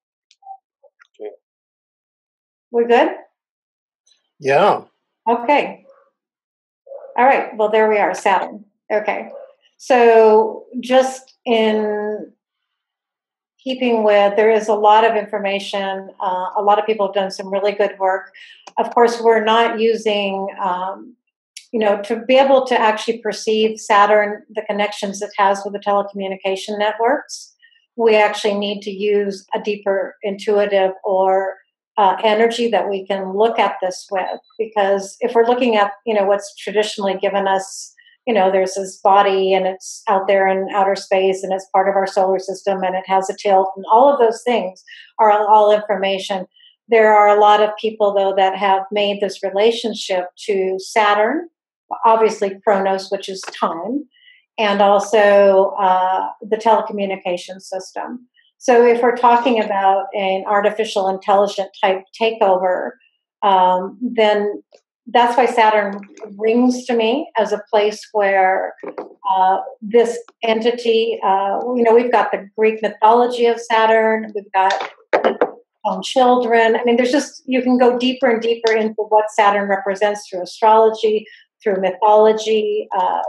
Okay. We're good? Yeah. Okay. All right. Well, there we are, Saturn. Okay. So just in keeping with, there is a lot of information. Uh, a lot of people have done some really good work. Of course, we're not using, um, you know, to be able to actually perceive Saturn, the connections it has with the telecommunication networks, we actually need to use a deeper intuitive or uh, energy that we can look at this with. Because if we're looking at, you know, what's traditionally given us, you know, there's this body and it's out there in outer space and it's part of our solar system and it has a tilt and all of those things are all information. There are a lot of people, though, that have made this relationship to Saturn, obviously Chronos, which is time, and also uh, the telecommunication system. So if we're talking about an artificial intelligent type takeover, um, then that's why Saturn rings to me as a place where uh, this entity, uh, you know, we've got the Greek mythology of Saturn, we've got own children. I mean, there's just, you can go deeper and deeper into what Saturn represents through astrology, through mythology, uh,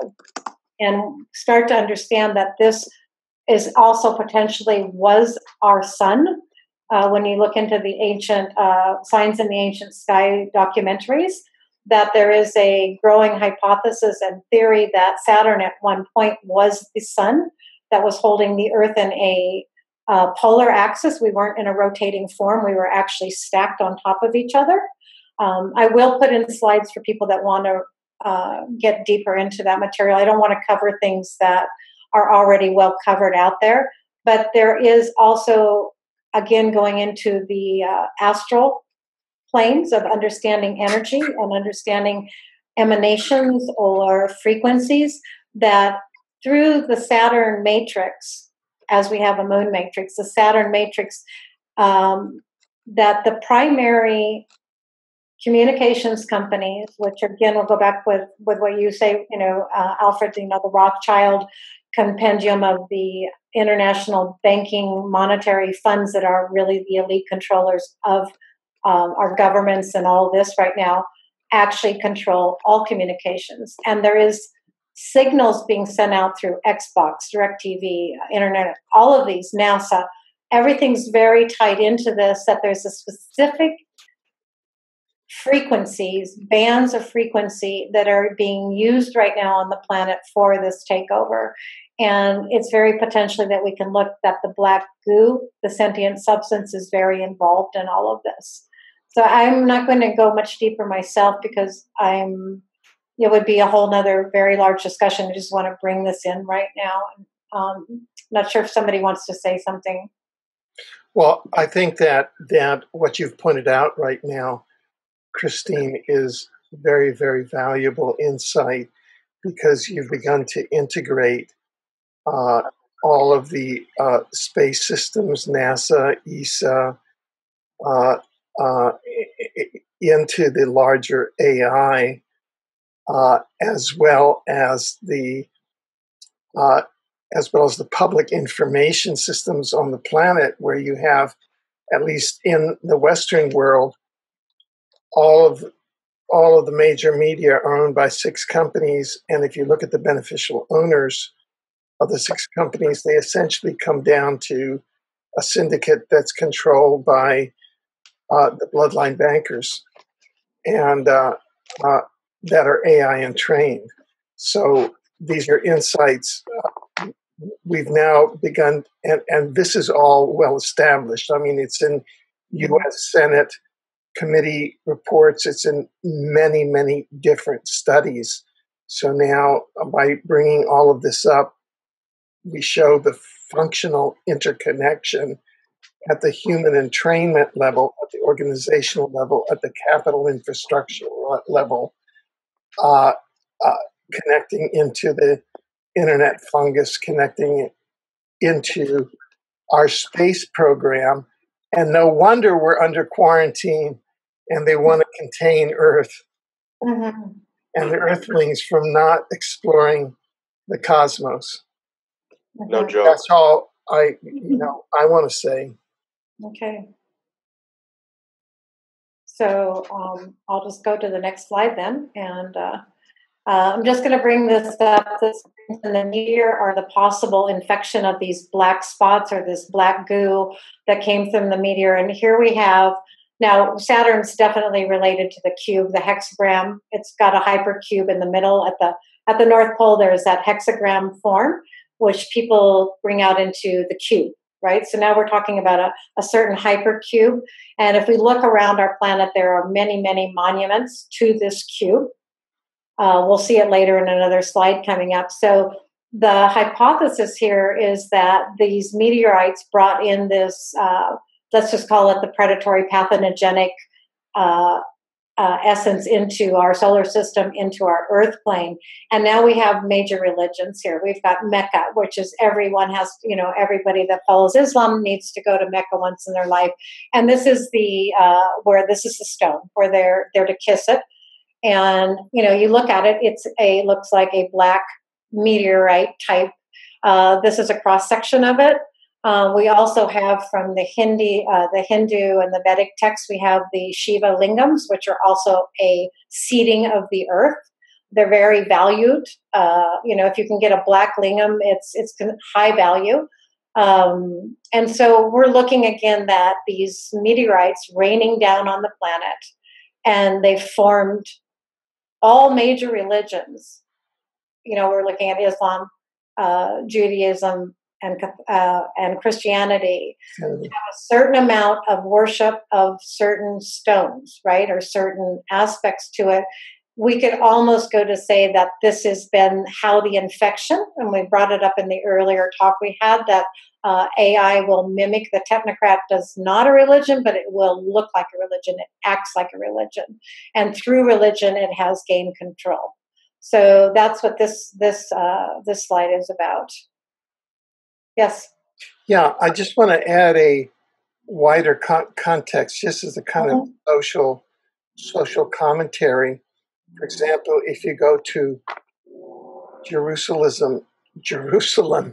and start to understand that this is also potentially was our sun. Uh, when you look into the ancient uh, Signs in the Ancient Sky documentaries, that there is a growing hypothesis and theory that Saturn at one point was the sun that was holding the Earth in a uh, polar axis. We weren't in a rotating form. We were actually stacked on top of each other. Um, I will put in slides for people that want to uh, get deeper into that material. I don't want to cover things that are already well covered out there, but there is also, again, going into the uh, astral planes of understanding energy and understanding emanations or frequencies, that through the Saturn matrix, as we have a moon matrix, the Saturn matrix, um, that the primary communications companies, which again, we'll go back with, with what you say, you know, uh, Alfred, you know, the Rothschild compendium of the international banking monetary funds that are really the elite controllers of um, our governments and all of this right now, actually control all communications. And there is signals being sent out through Xbox, DirecTV, internet, all of these, NASA, everything's very tied into this, that there's a specific frequencies, bands of frequency that are being used right now on the planet for this takeover. And it's very potentially that we can look that the black goo, the sentient substance, is very involved in all of this. So I'm not going to go much deeper myself because I'm, it would be a whole nother very large discussion. I just want to bring this in right now. Um, not sure if somebody wants to say something. Well, I think that that what you've pointed out right now, Christine, is very, very valuable insight because you've begun to integrate uh, all of the uh, space systems, NASA, E S A, uh, uh, into the larger A I, uh, as well as the uh, as well as the public information systems on the planet, where you have, at least in the Western world, all of all of the major media are owned by six companies, and if you look at the beneficial owners of the six companies, they essentially come down to a syndicate that's controlled by uh, the bloodline bankers and uh, uh, that are A I entrained. So these are insights uh, we've now begun, and, and this is all well established. I mean, it's in U S Senate committee reports, it's in many, many different studies. So now, by bringing all of this up, we show the functional interconnection at the human entrainment level, at the organizational level, at the capital infrastructure level, uh, uh, connecting into the internet fungus, connecting into our space program. And no wonder we're under quarantine and they want to contain Earth Mm-hmm. and the Earthlings from not exploring the cosmos. No joke. That's all I, you know, I want to say. Okay. So um, I'll just go to the next slide then. And uh, uh, I'm just going to bring this up. This in the meteor are the possible infection of these black spots or this black goo that came from the meteor. And here we have, now Saturn's definitely related to the cube, the hexagram. It's got a hypercube in the middle. At the at the North Pole, there's that hexagram form, which people bring out into the cube. Right? So now we're talking about a, a certain hypercube. And if we look around our planet, there are many, many monuments to this cube. Uh, we'll see it later in another slide coming up. So the hypothesis here is that these meteorites brought in this, uh, let's just call it the predatory pathogenic uh, uh, essence into our solar system, into our Earth plane. And now we have major religions here. We've got Mecca, which is everyone has, you know, everybody that follows Islam needs to go to Mecca once in their life. And this is the, uh, where this is the stone, where they're, they're to kiss it. And, you know, you look at it, it's a, looks like a black meteorite type. Uh, this is a cross section of it. Uh, we also have from the Hindi, uh, the Hindu and the Vedic texts, we have the Shiva lingams, which are also a seeding of the earth. They're very valued. Uh, you know, if you can get a black lingam, it's it's high value. Um, and so we're looking again that these meteorites raining down on the planet, and they formed all major religions. You know, we're looking at Islam, uh, Judaism, and uh, and Christianity have a certain amount of worship of certain stones, right, or certain aspects to it. We could almost go to say that this has been how the infection, and we brought it up in the earlier talk we had, that uh, A I will mimic the technocrat, does not a religion, but it will look like a religion. It acts like a religion. And through religion, it has gained control. So that's what this this uh, this slide is about. Yes. Yeah, I just want to add a wider con- context, just as a kind mm-hmm. of social social commentary. For example, if you go to Jerusalem, Jerusalem,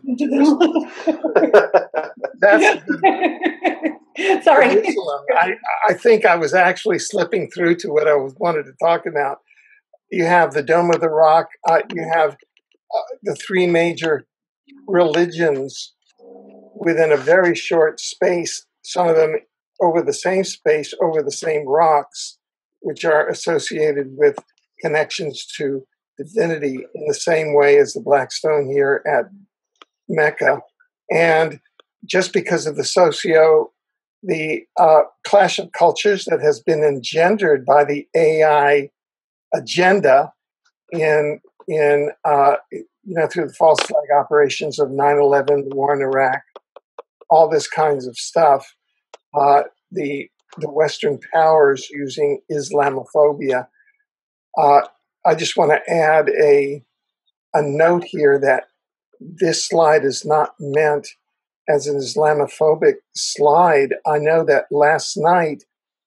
that's sorry. Jerusalem. I, I think I was actually slipping through to what I was wanted to talk about. You have the Dome of the Rock. Uh, you have uh, the three major religions within a very short space, some of them over the same space, over the same rocks, which are associated with connections to divinity in the same way as the Black Stone here at Mecca. And just because of the socio the uh, clash of cultures that has been engendered by the A I agenda in in uh, you know through the false flag operations of nine eleven, the war in Iraq, all this kinds of stuff. Uh, the the Western powers using Islamophobia. Uh, I just want to add a a note here that this slide is not meant as an Islamophobic slide. I know that last night,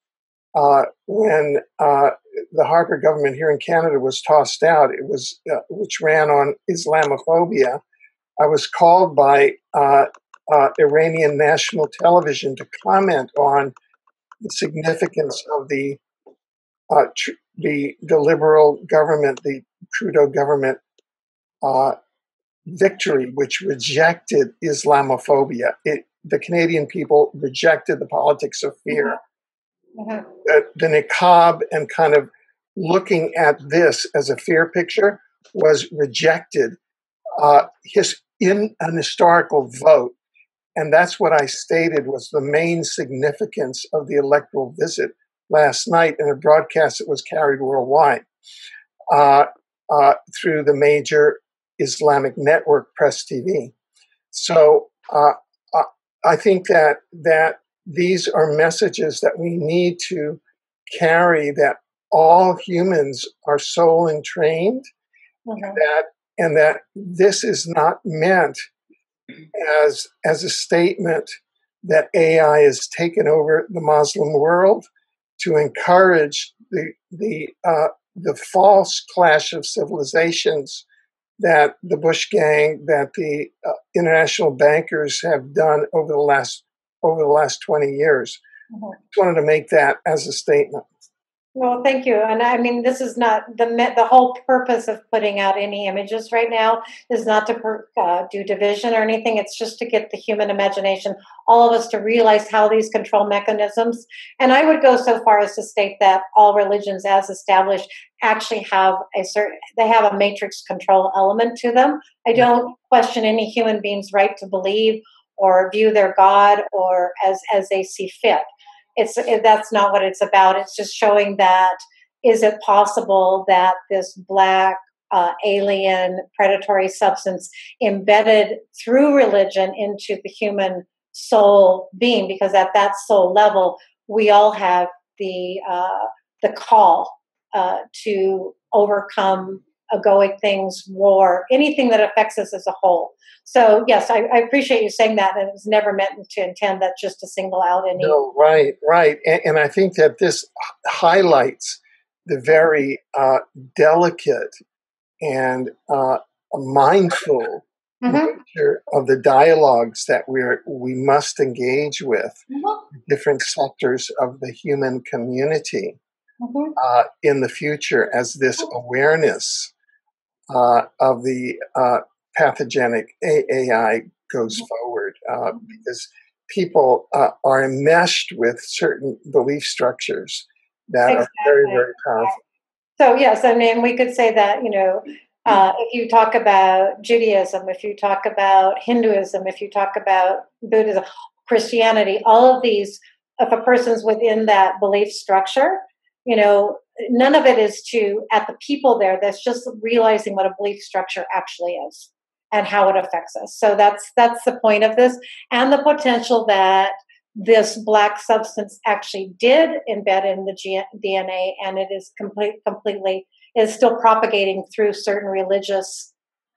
uh, when uh, the Harper government here in Canada was tossed out, it was uh, which ran on Islamophobia. I was called by uh, uh, Iranian national television to comment on the significance of the uh, tr- the the liberal government, the Trudeau government uh, victory, which rejected Islamophobia. It, the Canadian people rejected the politics of fear. Mm-hmm. The, the niqab and kind of looking at this as a fear picture was rejected uh, his, in an historical vote. And that's what I stated was the main significance of the electoral visit last night in a broadcast that was carried worldwide uh, uh, through the major Islamic network, Press T V. So uh, I think that that these are messages that we need to carry, that all humans are soul entrained, mm-hmm. and that and that this is not meant as as a statement that A I has taken over the Muslim world to encourage the the uh, the false clash of civilizations that the Bush gang, that the uh, international bankers have done over the last over the last twenty years. Mm-hmm. I just wanted to make that as a statement. Well, thank you. And I mean, this is not the the whole purpose of putting out any images right now is not to uh, do division or anything. It's just to get the human imagination, all of us, to realize how these control mechanisms. And I would go so far as to state that all religions, as established, actually have a certain, they have a matrix control element to them. I don't question any human being's right to believe or view their God or as as they see fit. It's that's not what it's about. It's just showing that is it possible that this black uh, alien predatory substance embedded through religion into the human soul being, because at that soul level we all have the uh, the call uh, to overcome egoic things, war, anything that affects us as a whole. So yes, I, I appreciate you saying that. And it was never meant to intend that just to single out any. No, right, right. And, and I think that this highlights the very uh, delicate and uh, mindful mm-hmm. nature of the dialogues that we're we must engage with mm-hmm. different sectors of the human community mm-hmm. uh, in the future as this awareness uh, of the uh, pathogenic A I goes forward, uh, because people uh, are enmeshed with certain belief structures that exactly. are very, very powerful. So yes, I mean, we could say that, you know, uh, if you talk about Judaism, if you talk about Hinduism, if you talk about Buddhism, Christianity, all of these, if a person's within that belief structure, you know, none of it is to, at the people there, that's just realizing what a belief structure actually is and how it affects us. So that's that's the point of this, and the potential that this black substance actually did embed in the G- D N A, and it is complete, completely is still propagating through certain religious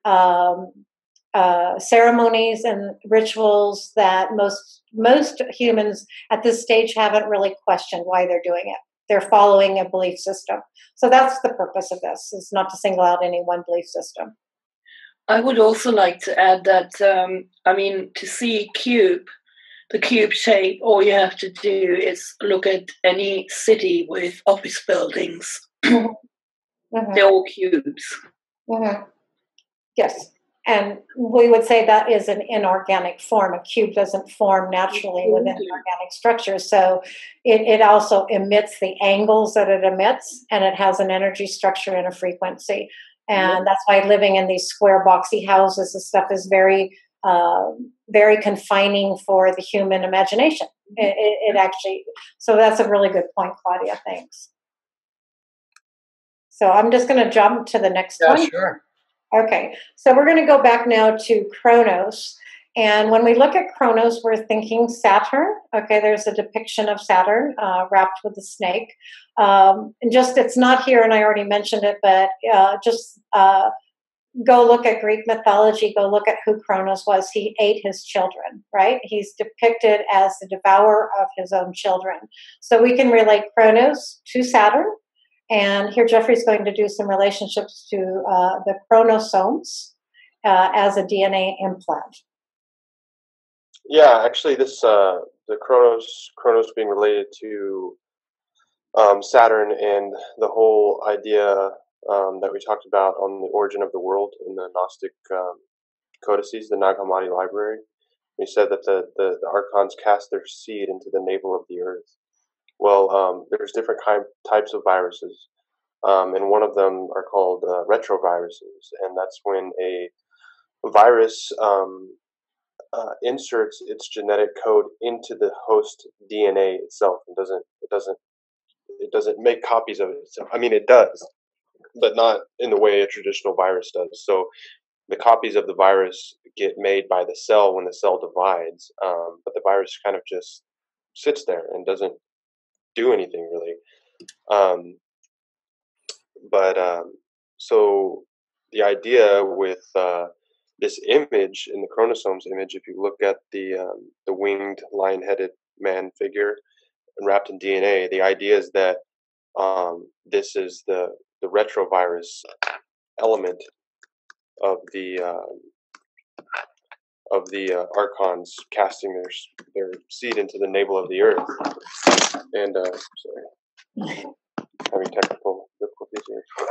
um, uh, ceremonies and rituals that most most humans at this stage haven't really questioned why they're doing it. They're following a belief system. So that's the purpose of this. It's not to single out any one belief system. I would also like to add that, um, I mean, to see cube, the cube shape, all you have to do is look at any city with office buildings. Mm-hmm. They're all cubes. Mm-hmm. Yes. And we would say that is an inorganic form. A cube doesn't form naturally mm-hmm. within organic structures. So it, it also emits the angles that it emits, and it has an energy structure and a frequency. And mm-hmm. that's why living in these square boxy houses and stuff is very, uh, very confining for the human imagination. It, it, it actually, so that's a really good point, Claudia. Thanks. So I'm just going to jump to the next Yeah, one. sure. Okay, so we're going to go back now to Kronos. And when we look at Kronos, we're thinking Saturn. Okay, there's a depiction of Saturn uh, wrapped with a snake. Um, and just, it's not here, and I already mentioned it, but uh, just uh, go look at Greek mythology, go look at who Kronos was. He ate his children, right? He's depicted as the devourer of his own children. So we can relate Kronos to Saturn. And here Jeffrey's going to do some relationships to uh, the chromosomes uh, as a D N A implant. Yeah, actually, this uh, the Kronos Kronos being related to um, Saturn and the whole idea um, that we talked about on the origin of the world in the Gnostic um, codices, the Nag Hammadi library. We said that the, the, the archons cast their seed into the navel of the earth. Well, um, there's different kind, types of viruses, um, and one of them are called uh, retroviruses, and that's when a virus um, uh, inserts its genetic code into the host D N A itself, and doesn't it doesn't it doesn't make copies of it itself. I mean, it does, but not in the way a traditional virus does. So the copies of the virus get made by the cell when the cell divides, um, but the virus kind of just sits there and doesn't do anything really. Um, but um, so the idea with uh, this image in the chromosomes image, if you look at the um, the winged lion-headed man figure wrapped in D N A, the idea is that um, this is the the retrovirus element of the uh, of the uh, archons casting their their seed into the navel of the earth. And uh, sorry, having technical difficulties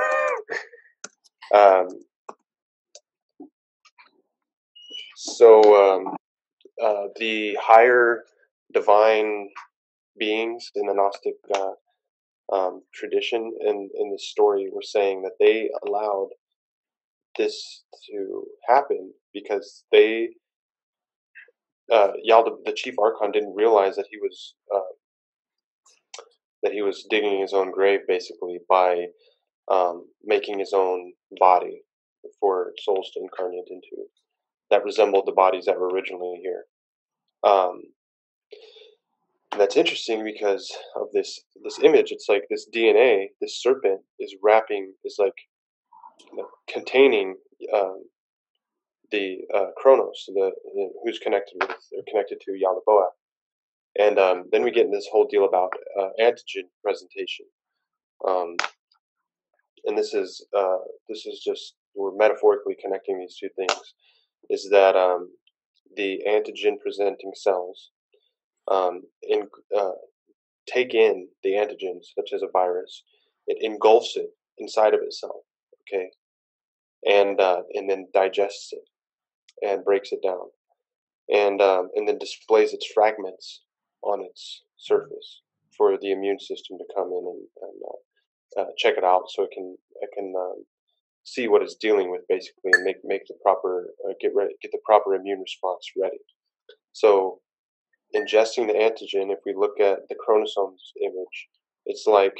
here. um, so um, uh, the higher divine beings in the Gnostic uh, um, tradition in in this story were saying that they allowed this to happen because they uh, Yalda, the chief archon, didn't realize that he was uh, that he was digging his own grave basically by um, making his own body for souls to incarnate into that resembled the bodies that were originally here. Um, and that's interesting because of this this image. It's like this D N A, this serpent is wrapping, is like you know, containing um, the uh, Kronos, the, the who's connected with or connected to Yaldabaoth. And um, then we get in this whole deal about uh, antigen presentation, um, and this is uh, this is just we're metaphorically connecting these two things. Is that um, the antigen presenting cells um, in, uh, take in the antigen, such as a virus, it engulfs it inside of itself, okay, and uh, and then digests it and breaks it down, and um, and then displays its fragments on its surface for the immune system to come in and, and uh, uh, check it out, so it can it can um, see what it's dealing with basically, and make make the proper uh, get ready get the proper immune response ready. So ingesting the antigen, if we look at the chromosomes image, it's like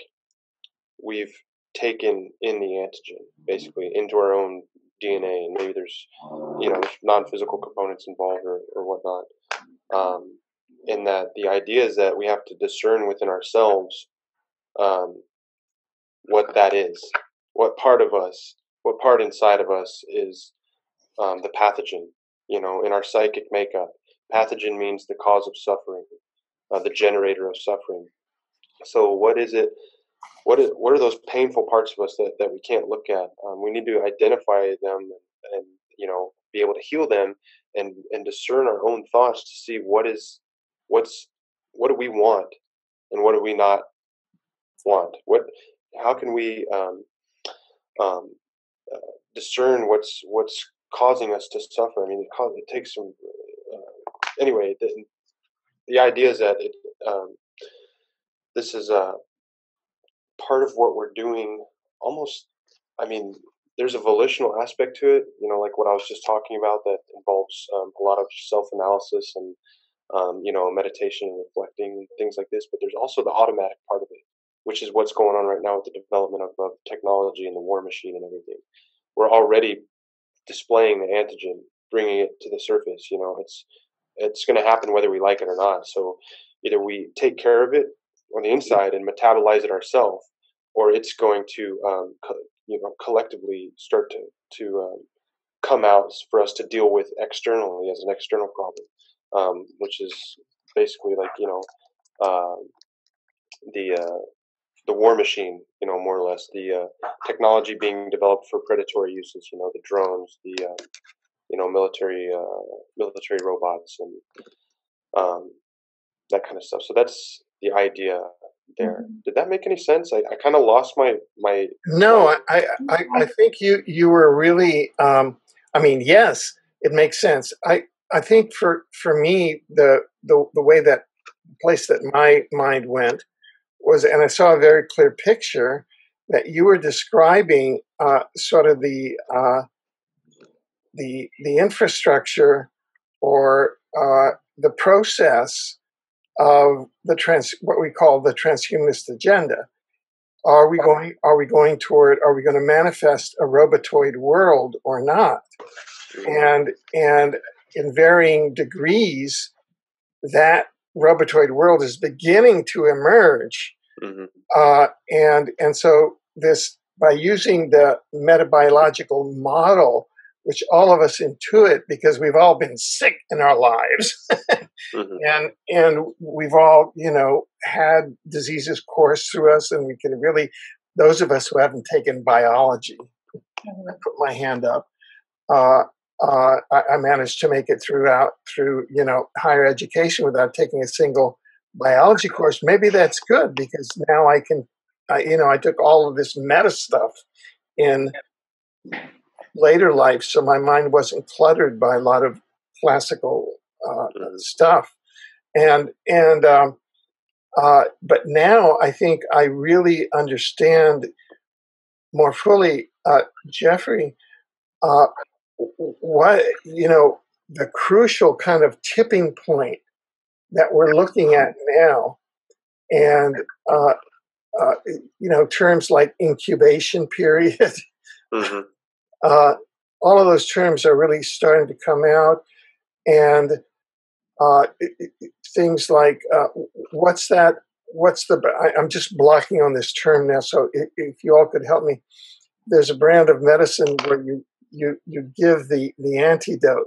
we've taken in the antigen basically into our own D N A, and maybe there's you know non-physical components involved or, or whatnot. Um, and that the idea is that we have to discern within ourselves um, what that is, what part of us, what part inside of us is um, the pathogen. You know, in our psychic makeup, pathogen means the cause of suffering, uh, the generator of suffering. So, what is it? What is? What are those painful parts of us that, that we can't look at? Um, we need to identify them and, and you know be able to heal them and and discern our own thoughts to see what is what's what do we want and what do we not want. What? How can we um, um, uh, discern what's what's causing us to suffer? I mean, it, cause, it takes some. Uh, anyway, the, the idea is that it, um, this is a part of what we're doing. Almost, I mean, there's a volitional aspect to it. You know, like what I was just talking about, that involves um, a lot of self-analysis and um, you know, meditation and reflecting, things like this. But there's also the automatic part of it, which is what's going on right now with the development of, of technology and the war machine and everything. We're already displaying the antigen, bringing it to the surface. You know, it's it's going to happen whether we like it or not. So either we take care of it on the inside and metabolize it ourselves, or it's going to, um, co- you know, collectively start to to um, come out for us to deal with externally as an external problem, um, which is basically like, you know, uh, the uh, the war machine, you know, more or less the uh, technology being developed for predatory uses. You know, the drones, the uh, you know, military uh, military robots, and um, that kind of stuff. So that's the idea there. Mhm. Did that make any sense? I, I kind of lost my my. No, my I, I, I think you, you were really, um, I mean, yes, it makes sense. I, I think for, for me, the, the, the way that place that my mind went was, and I saw a very clear picture that you were describing, uh, sort of the, uh, the, the infrastructure or, uh, the process of the trans, what we call the transhumanist agenda. Are we going? Are we going toward? Are we going to manifest a robotoid world or not? And and in varying degrees, that robotoid world is beginning to emerge. mm-hmm. Uh, and and so this, by using the metabiological model, which all of us intuit because we've all been sick in our lives, Mm-hmm. and and we've all, you know, had diseases course through us, and we can really, those of us who haven't taken biology, I put my hand up. Uh, uh, I, I managed to make it throughout through, you know, higher education without taking a single biology course. Maybe that's good because now I can, I, you know, I took all of this meta stuff in later life, so my mind wasn't cluttered by a lot of classical uh, stuff. And and um, uh, but now I think I really understand more fully, uh, Jeffrey, uh, what, you know, the crucial kind of tipping point that we're looking at now, and uh, uh, you know, terms like incubation period, Mm-hmm. uh, all of those terms are really starting to come out, and uh, things like uh, what's that? What's the? I, I'm just blocking on this term now. So if, if you all could help me, there's a brand of medicine where you you you give the the antidote.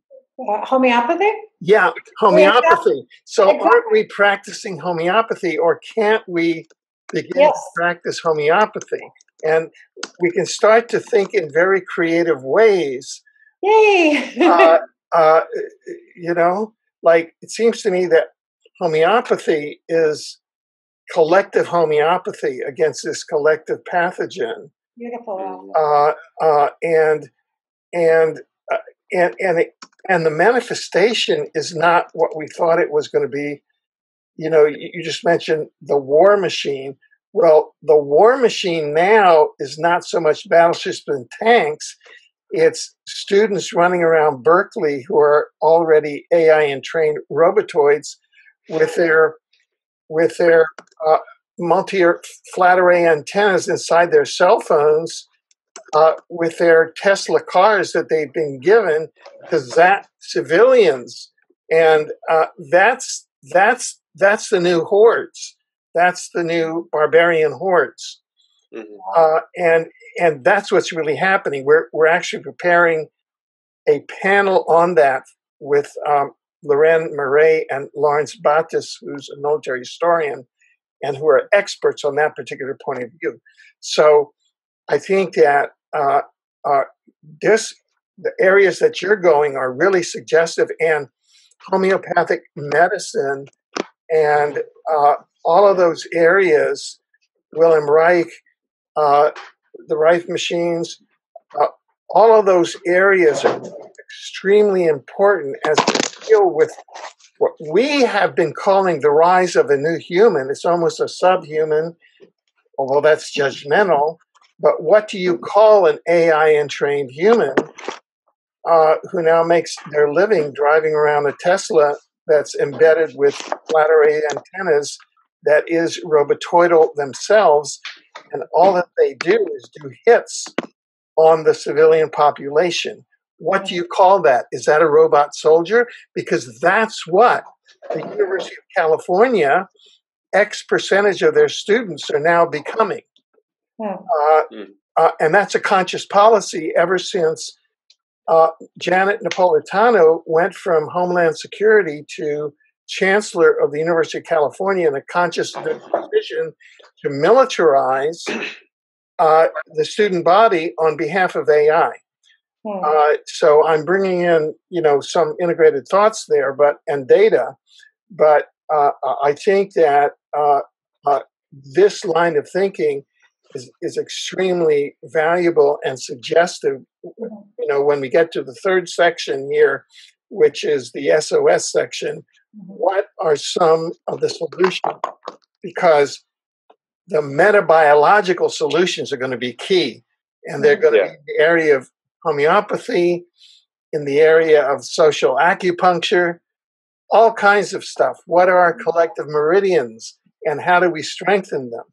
Uh, homeopathy? Yeah, homeopathy. So Exactly. aren't we practicing homeopathy, or can't we begin Yes. to practice homeopathy? And we can start to think in very creative ways. Yay! uh, uh, you know, like it seems to me that homeopathy is collective homeopathy against this collective pathogen. Beautiful. Uh, uh, and and uh, and and it, and the manifestation is not what we thought it was going to be. You know, you, you just mentioned the war machine. Well, the war machine now is not so much battleships and tanks. It's students running around Berkeley who are already A I and trained robotoids with their with their uh, multi flat array antennas inside their cell phones, uh, with their Tesla cars that they've been given to zap civilians, and uh, that's that's that's the new hordes. That's the new barbarian hordes, Mm-hmm. uh, and and that's what's really happening. We're we're actually preparing a panel on that with um, Loren Murray and Lawrence Battis, who's a military historian, and who are experts on that particular point of view. So I think that uh, uh, this, the areas that you're going are really suggestive, and homeopathic medicine and uh, all of those areas, Wilhelm Reich, uh, the Reich machines, uh, all of those areas are extremely important as we deal with what we have been calling the rise of a new human. It's almost a subhuman, although that's judgmental. But what do you call an A I entrained human uh, who now makes their living driving around a Tesla that's embedded with flat array antennas that is robotoidal themselves, and all that they do is do hits on the civilian population. What do you call that? Is that a robot soldier? Because that's what the University of California, X percentage of their students are now becoming. Yeah. Uh, uh, and that's a conscious policy ever since uh, Janet Napolitano went from Homeland Security to Chancellor of the University of California, in a conscious decision to militarize uh, the student body on behalf of A I. Hmm. Uh, so I'm bringing in, you know, some integrated thoughts there, but and data. But uh, I think that uh, uh, this line of thinking is, is extremely valuable and suggestive. You know, when we get to the third section here, which is the S O S section, what are some of the solutions? Because the metabiological solutions are going to be key, and they're going to yeah. be in the area of homeopathy, in the area of social acupuncture, all kinds of stuff. What are our collective meridians, and how do we strengthen them?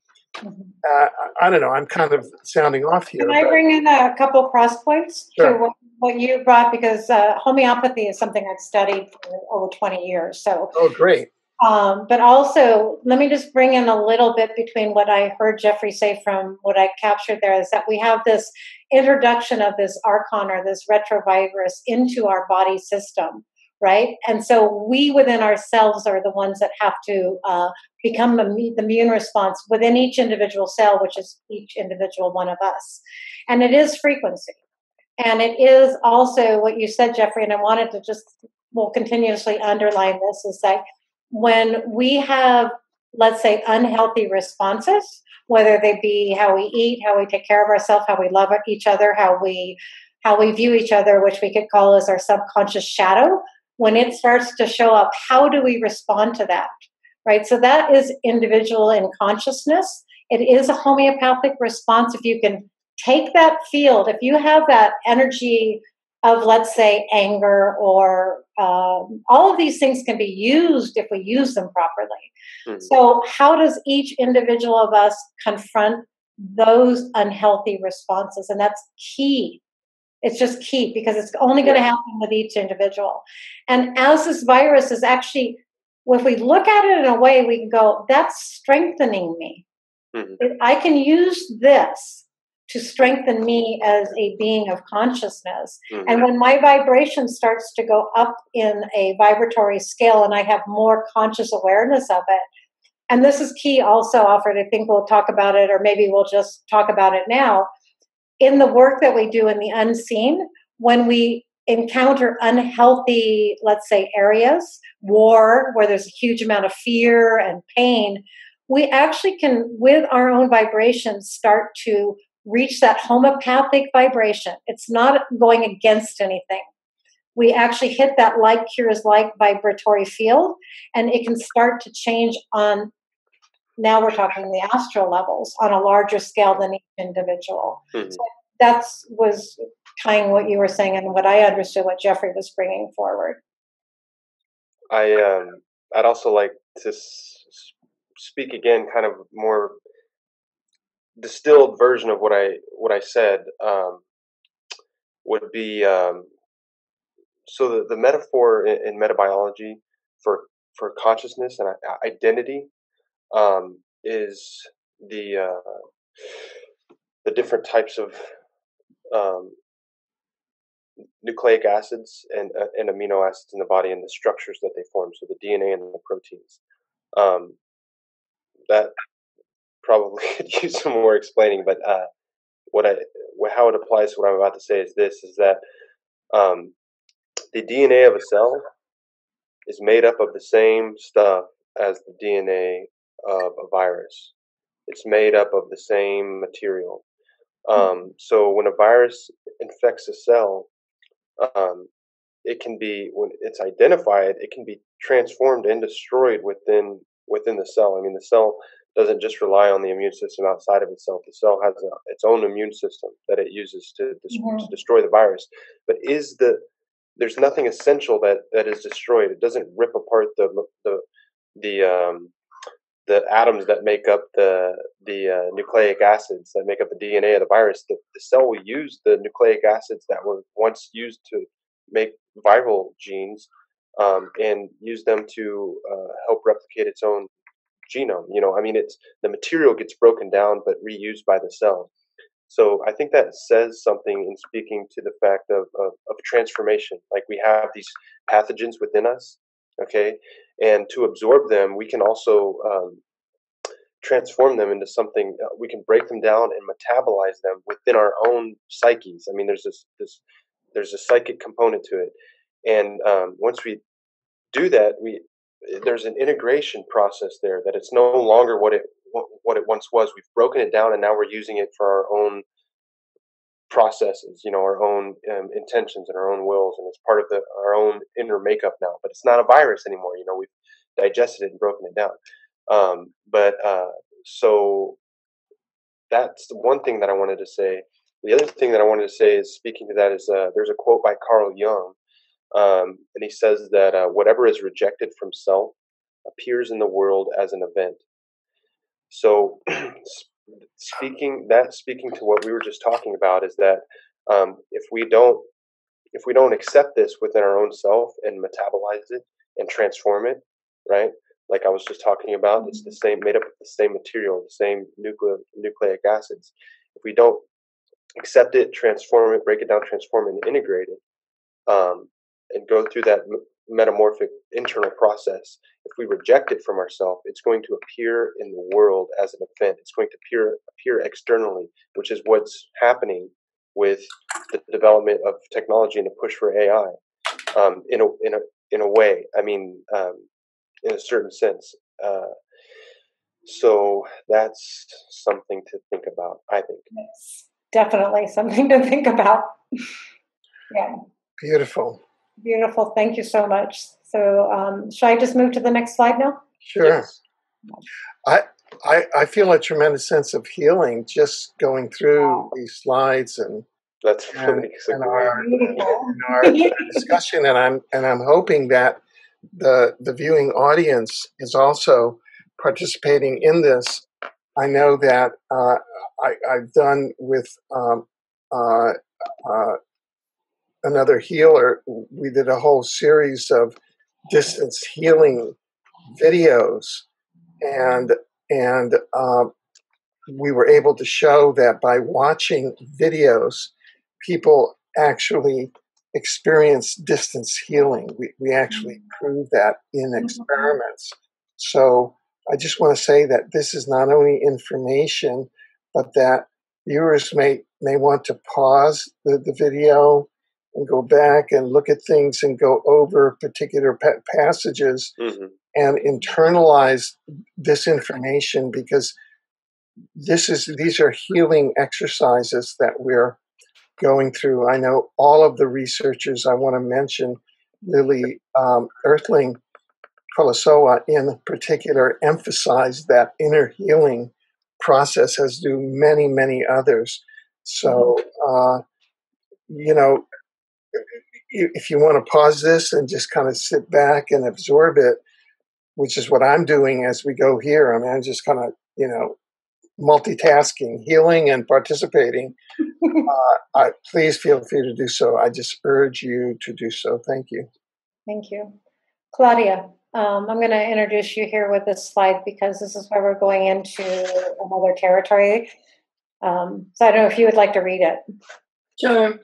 Uh, I don't know. I'm kind of sounding off here. Can I but, bring in a couple cross points Sure. to what, what you brought? Because uh, homeopathy is something I've studied for over twenty years. So, oh, great. um, but also, let me just bring in a little bit between what I heard Jeffrey say from what I captured there, is that we have this introduction of this archon or this retrovirus into our body system, right? And so we within ourselves are the ones that have to uh, become the, the immune response within each individual cell, which is each individual one of us. And it is frequency. And it is also what you said, Jeffrey, and I wanted to just, will continuously underline this, is that when we have, let's say, unhealthy responses, whether they be how we eat, how we take care of ourselves, how we love each other, how we how we view each other, which we could call as our subconscious shadow, when it starts to show up, how do we respond to that? Right? So that is individual in consciousness. It is a homeopathic response. If you can take that field, if you have that energy of, let's say, anger, or um, all of these things can be used if we use them properly. Mm-hmm. So how does each individual of us confront those unhealthy responses? And that's key. It's just key, because it's only going to happen with each individual. And as this virus is actually, if we look at it in a way, we can go, that's strengthening me. Mm-hmm. I can use this to strengthen me as a being of consciousness. Mm-hmm. And when my vibration starts to go up in a vibratory scale and I have more conscious awareness of it, and this is key also, Alfred, I think we'll talk about it, or maybe we'll just talk about it now. In the work that we do in the unseen, when we encounter unhealthy, let's say, areas, war, where there's a huge amount of fear and pain, we actually can, with our own vibrations, start to reach that homeopathic vibration. It's not going against anything. We actually hit that like cures like vibratory field, and it can start to change on, now we're talking the astral levels, on a larger scale than each individual. Mm-hmm. So that was tying what you were saying and what I understood what Jeffrey was bringing forward. I, um, I'd also like to s- speak again, kind of more distilled version of what I what I said, um, would be um, so the, the metaphor in, in metabiology for for consciousness and identity um, is the uh, the different types of um, nucleic acids and uh, and amino acids in the body and the structures that they form. So the D N A and the proteins. Um, that probably could use some more explaining, but uh, what I how it applies to what I'm about to say is this: is that um, the D N A of a cell is made up of the same stuff as the D N A of a virus. It's made up of the same material. Um, so when a virus infects a cell, um, it can be, when it's identified, it can be transformed and destroyed within within the cell. I mean, the cell doesn't just rely on the immune system outside of itself. The cell has a, its own immune system that it uses to, dis- mm-hmm. to destroy the virus. But is the there's nothing essential that, that is destroyed. It doesn't rip apart the the the um, the atoms that make up the the uh, nucleic acids that make up the D N A of the virus. The, the cell will use the nucleic acids that were once used to make viral genes um, and use them to uh, help replicate its own genome. You know, I mean, it's the material gets broken down but reused by the cell. So I think that says something in speaking to the fact of, of, of transformation. Like we have these pathogens within us, okay, and to absorb them, we can also um, transform them into something. Uh, we can break them down and metabolize them within our own psyches. I mean, there's this, this there's a psychic component to it, and um, once we do that, we there's an integration process there. That it's no longer what it what, what it once was. We've broken it down, and now we're using it for our own processes, you know, our own um, intentions and our own wills, and it's part of the our own inner makeup now. But it's not a virus anymore. You know, we've digested it and broken it down. Um, but uh, so that's the one thing that I wanted to say. The other thing that I wanted to say is, speaking to that, is uh, there's a quote by Carl Jung, um, and he says that uh, whatever is rejected from self appears in the world as an event. So, speaking that speaking to what we were just talking about is that um, if we don't if we don't accept this within our own self and metabolize it and transform it, right? Like I was just talking about, it's the same, made up of the same material, the same nucleic nucleic acids. If we don't accept it, transform it, break it down, transform it, and integrate it, um, and go through that metamorphic internal process, if we reject it from ourselves, it's going to appear in the world as an event. It's going to appear appear externally, which is what's happening with the development of technology and the push for A I. Um, in a in a in a way, I mean, um, in a certain sense. Uh, so that's something to think about, I think. It's definitely something to think about. Yeah. Beautiful. Beautiful. Thank you so much. So um, should I just move to the next slide now? Sure. Yes. I, I I feel a tremendous sense of healing just going through these slides and That's and, really and our, Beautiful. and our discussion, and I'm and I'm hoping that the the viewing audience is also participating in this. I know that uh, I, I've done with um, uh, uh, another healer. We did a whole series of distance healing videos, and and um, we were able to show that by watching videos, people actually experience distance healing. We, we actually proved that in experiments. So I just want to say that this is not only information, but that viewers may, may want to pause the, the video and go back and look at things and go over particular pa- passages mm-hmm. and internalize this information, because this is these are healing exercises that we're going through. I know all of the researchers. I want to mention Lily um, Earthling Kolosowa in particular emphasized that inner healing process, as do many, many others. So, uh, you know, if you want to pause this and just kind of sit back and absorb it, which is what I'm doing as we go here. I mean, I'm just kind of, you know, multitasking, healing and participating. uh, I, please feel free to do so. I just urge you to do so. Thank you. Thank you. Claudia, um, I'm going to introduce you here with this slide because this is where we're going into another territory. Um, so I don't know if you would like to read it. Sure.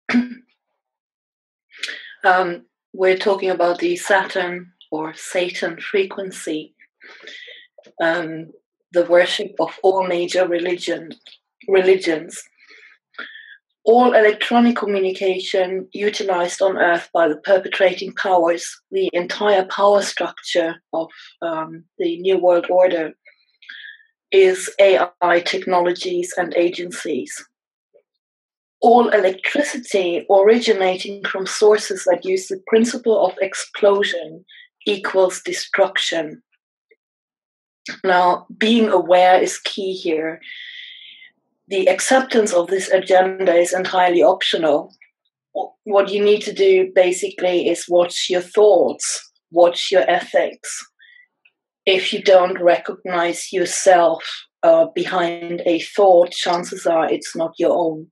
um, we're talking about the Saturn or Satan frequency. Um, the worship of all major religion, religions. All electronic communication utilized on Earth by the perpetrating powers, the entire power structure of um, the New World Order, is A I technologies and agencies. All electricity originating from sources that use the principle of explosion equals destruction. Now, being aware is key here. The acceptance of this agenda is entirely optional. what you need to do basically is watch your thoughts, watch your ethics. If you don't recognize yourself uh, behind a thought, chances are it's not your own.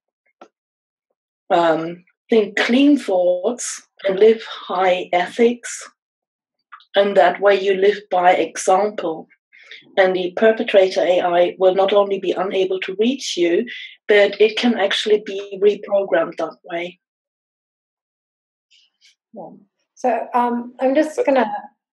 Um, think clean thoughts and live high ethics, and that way you live by example. And the perpetrator A I will not only be unable to reach you, but it can actually be reprogrammed that way. Yeah. So um, I'm just going to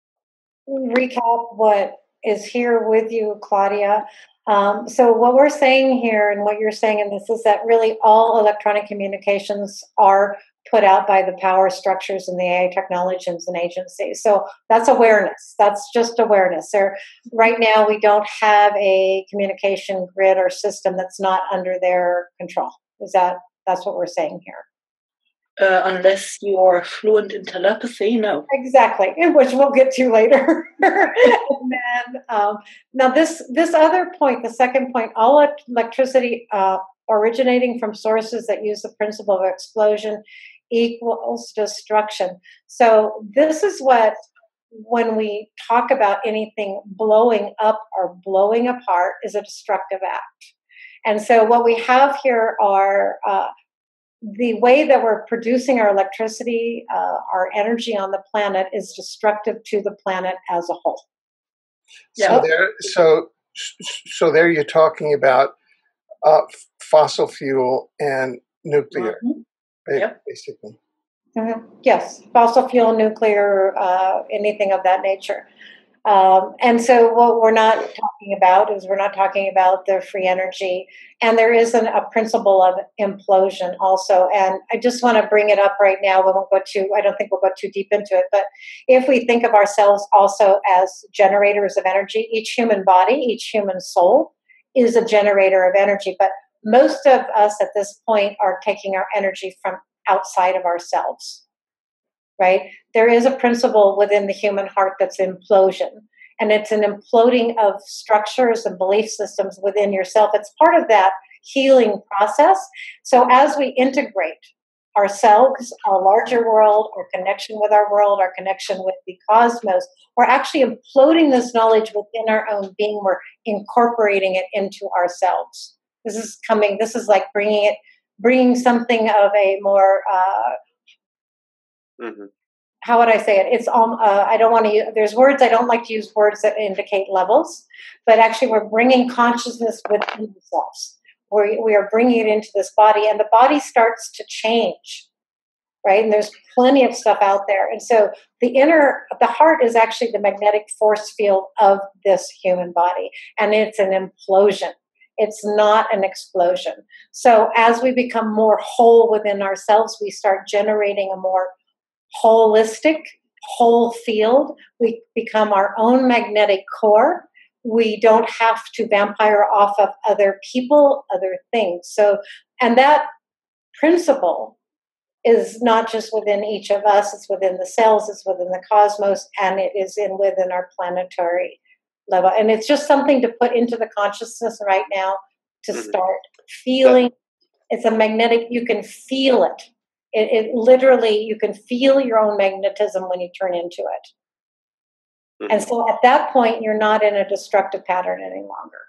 recap what is here with you, Claudia. Um, so what we're saying here and what you're saying in this is that really all electronic communications are put out by the power structures and the A I technologies and agencies. So that's awareness. That's just awareness. There, right now, we don't have a communication grid or system that's not under their control. Is that that's what we're saying here? Uh, unless you are fluent in telepathy, no. Exactly, which we'll get to later. And then, um, now this this other point, the second point, all electricity uh, originating from sources that use the principle of explosion equals destruction. So this is what, when we talk about anything blowing up or blowing apart, is a destructive act. And so what we have here are uh, the way that we're producing our electricity, uh, our energy on the planet is destructive to the planet as a whole. So Yep. there, so so there, you're talking about uh, fossil fuel and nuclear, Mm-hmm. Yep. basically. Mm-hmm. Yes, fossil fuel, nuclear, uh, anything of that nature. Um, and so what we're not talking about is we're not talking about the free energy. And there is an, a principle of implosion also. And I just want to bring it up right now. We won't go too, I don't think we'll go too deep into it. But if we think of ourselves also as generators of energy, each human body, each human soul is a generator of energy. But most of us at this point are taking our energy from outside of ourselves. Right? There is a principle within the human heart that's implosion, and it's an imploding of structures and belief systems within yourself. It's part of that healing process. So as we integrate ourselves, our larger world, our connection with our world, our connection with the cosmos, we're actually imploding this knowledge within our own being. We're incorporating it into ourselves. This is coming, this is like bringing it, bringing something of a more, uh, Mm-hmm. how would I say it? It's um, uh, I don't want to use, there's words, I don't like to use words that indicate levels, but actually we're bringing consciousness within ourselves. We're, we are bringing it into this body, and the body starts to change, right? And there's plenty of stuff out there. And so the inner, the heart is actually the magnetic force field of this human body, and it's an implosion. It's not an explosion. So as we become more whole within ourselves, we start generating a more holistic, whole field. We become our own magnetic core. We don't have to vampire off of other people, other things. So, and that principle is not just within each of us, it's within the cells, it's within the cosmos, and it is in within our planetary level. And it's just something to put into the consciousness right now to start feeling. It's a magnetic, you can feel it. It, it literally, you can feel your own magnetism when you turn into it. Mm-hmm. And so at that point, you're not in a destructive pattern any longer.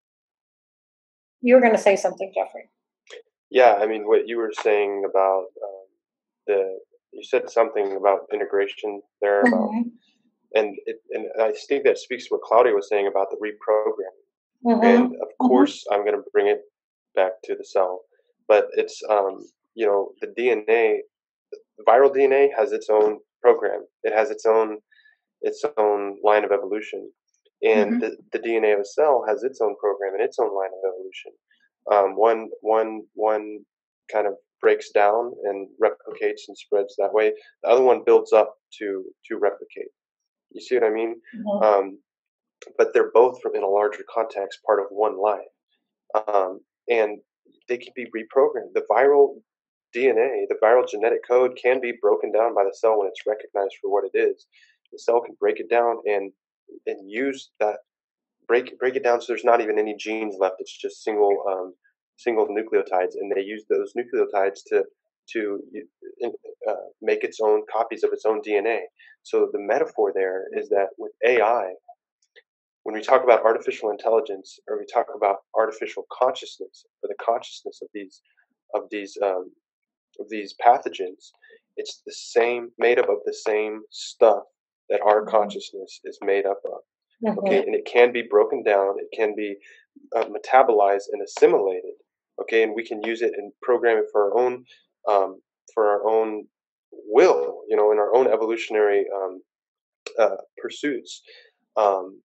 You were going to say something, Jeffrey. Yeah, I mean, what you were saying about um, the, you said something about integration there, mm-hmm. about, and it, and I think that speaks to what Claudia was saying about the reprogramming. Mm-hmm. And of mm-hmm. course, I'm going to bring it back to the cell, but it's, um, you know, the D N A, the viral D N A has its own program. It has its own, its own line of evolution. And mm-hmm. the, the D N A of a cell has its own program and its own line of evolution. Um, one, one, one kind of breaks down and replicates and spreads that way. The other one builds up to, to replicate. You see what I mean? Mm-hmm. Um, but they're both from, in a larger context, part of one life. Um, and they can be reprogrammed. The viral D N A, the viral genetic code, can be broken down by the cell when it's recognized for what it is. The cell can break it down and and use that, break break it down so there's not even any genes left. It's just single um, single nucleotides, and they use those nucleotides to to uh, make its own copies of its own D N A. So the metaphor there is that with A I, when we talk about artificial intelligence, or we talk about artificial consciousness, or the consciousness of these of these um, of these pathogens, it's the same, made up of the same stuff that our mm-hmm. consciousness is made up of. Mm-hmm. Okay, and it can be broken down, it can be uh, metabolized and assimilated. Okay, and we can use it and program it for our own um, for our own will, you know, in our own evolutionary um, uh, pursuits. Um,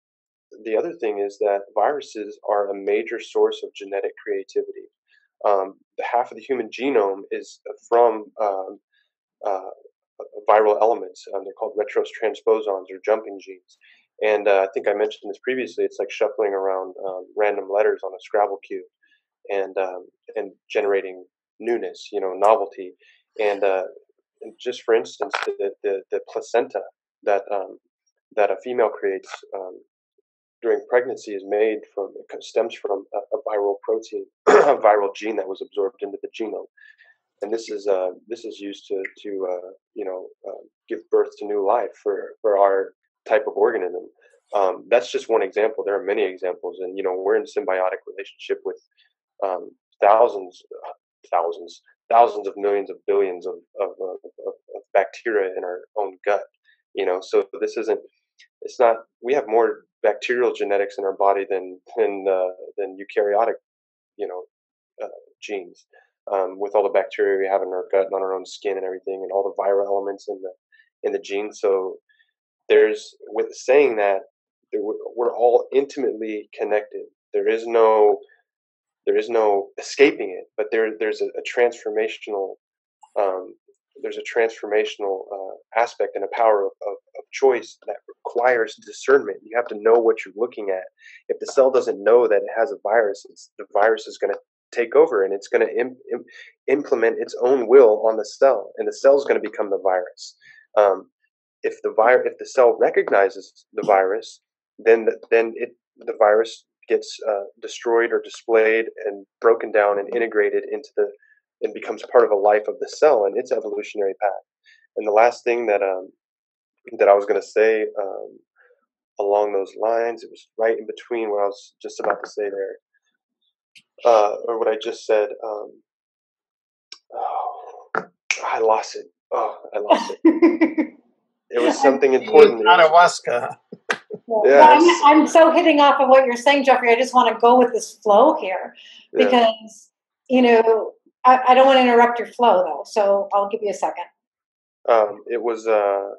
the other thing is that viruses are a major source of genetic creativity. Um, the half of the human genome is from um, uh, viral elements. Um, they're called retrotransposons or jumping genes. And uh, I think I mentioned this previously. It's like shuffling around um, random letters on a Scrabble cube, and um, and generating newness, you know, novelty. And, uh, and just for instance, the the, the placenta that um, that a female creates um, during pregnancy is made from, it stems from a, a viral protein, a viral gene that was absorbed into the genome, and this is uh, this is used to to uh, you know uh, give birth to new life for for our type of organism. Um, that's just one example. There are many examples, and you know we're in symbiotic relationship with um, thousands, thousands, thousands of millions of billions of of, of of bacteria in our own gut. You know, so this isn't. It's not. We have more bacterial genetics in our body than than uh, than eukaryotic, you know, uh, genes. Um, with all the bacteria we have in our gut and on our own skin and everything, and all the viral elements in the in the genes. So there's, with saying that, we're all intimately connected. There is no there is no escaping it. But there there's a, a transformational um, there's a transformational uh, aspect and a power of, of, of choice that requires discernment. You have to know what you're looking at. If the cell doesn't know that it has a virus, it's, the virus is going to take over, and it's going to im- im- implement its own will on the cell, and the cell is going to become the virus. Um, if the vi- if the cell recognizes the virus, then the, then it the virus gets uh, destroyed or displayed and broken down and integrated into the and becomes part of a life of the cell and its evolutionary path. And the last thing that um, that I was going to say um, along those lines, it was right in between what I was just about to say there, uh, or what I just said. Um, oh, I lost it. Oh, I lost it. It was something important. Ayahuasca. Yes. I'm, I'm so hitting off of what you're saying, Jeffrey. I just want to go with this flow here because, yeah. you know, I, I don't want to interrupt your flow, though, so I'll give you a second. Um, it was, uh,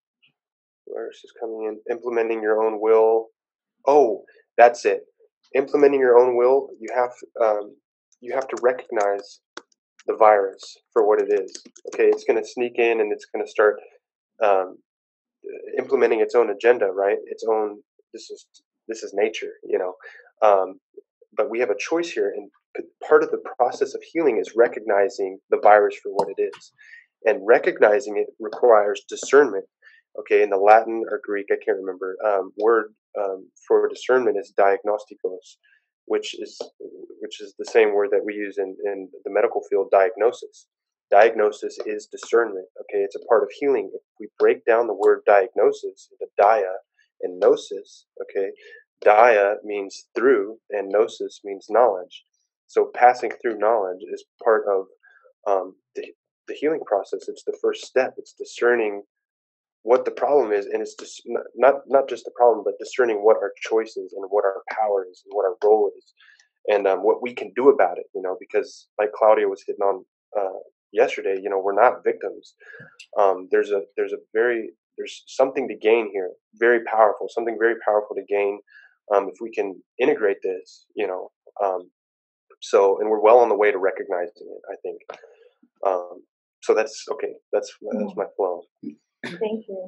where is this coming in? Implementing your own will. Oh, that's it. Implementing your own will, you have, um, you have to recognize the virus for what it is. Okay, it's going to sneak in and it's going to start um, implementing its own agenda, right? Its own, this is, this is nature, you know. Um, but we have a choice here, and part of the process of healing is recognizing the virus for what it is. And recognizing it requires discernment. Okay, in the Latin or Greek, I can't remember, um, word um, for discernment is diagnostikos, which is which is the same word that we use in, in the medical field, diagnosis. Diagnosis is discernment. Okay, it's a part of healing. If we break down the word diagnosis into dia and gnosis, okay, dia means through and gnosis means knowledge. So passing through knowledge is part of um, the, the healing process. It's the first step. It's discerning what the problem is, and it's just not, not not just the problem, but discerning what our choice is and what our power is and what our role is, and um, what we can do about it. You know, because like Claudia was hitting on uh, yesterday, you know, we're not victims. Um, there's a there's a very there's something to gain here, very powerful, something very powerful to gain um, if we can integrate this. You know, um, so and we're well on the way to recognizing it, I think. Um, so that's okay. That's that's my flow. Thank you.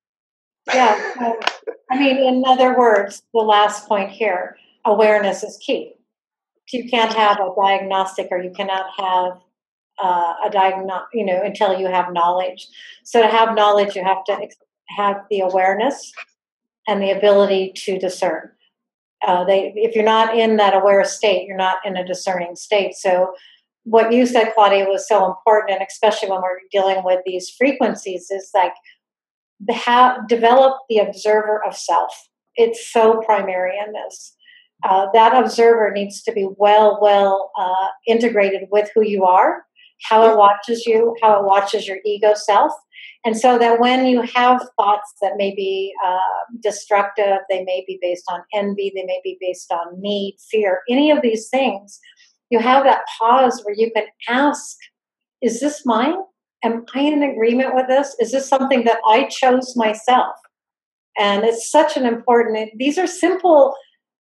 Yeah, um, I mean, in other words, the last point here, awareness is key. You can't have a diagnostic, or you cannot have uh, a diagno- you know, until you have knowledge. So to have knowledge, you have to ex- have the awareness and the ability to discern. Uh, they, if you're not in that aware state, you're not in a discerning state. So what you said, Claudia, was so important, and especially when we're dealing with these frequencies, is like the have develop the observer of self. It's so primary in this. Uh, that observer needs to be well, well uh, integrated with who you are, how it watches you, how it watches your ego self. And so that when you have thoughts that may be uh, destructive, they may be based on envy, they may be based on need, fear, any of these things, you have that pause where you can ask, is this mine? Am I in agreement with this? Is this something that I chose myself? And it's such an important, these are simple,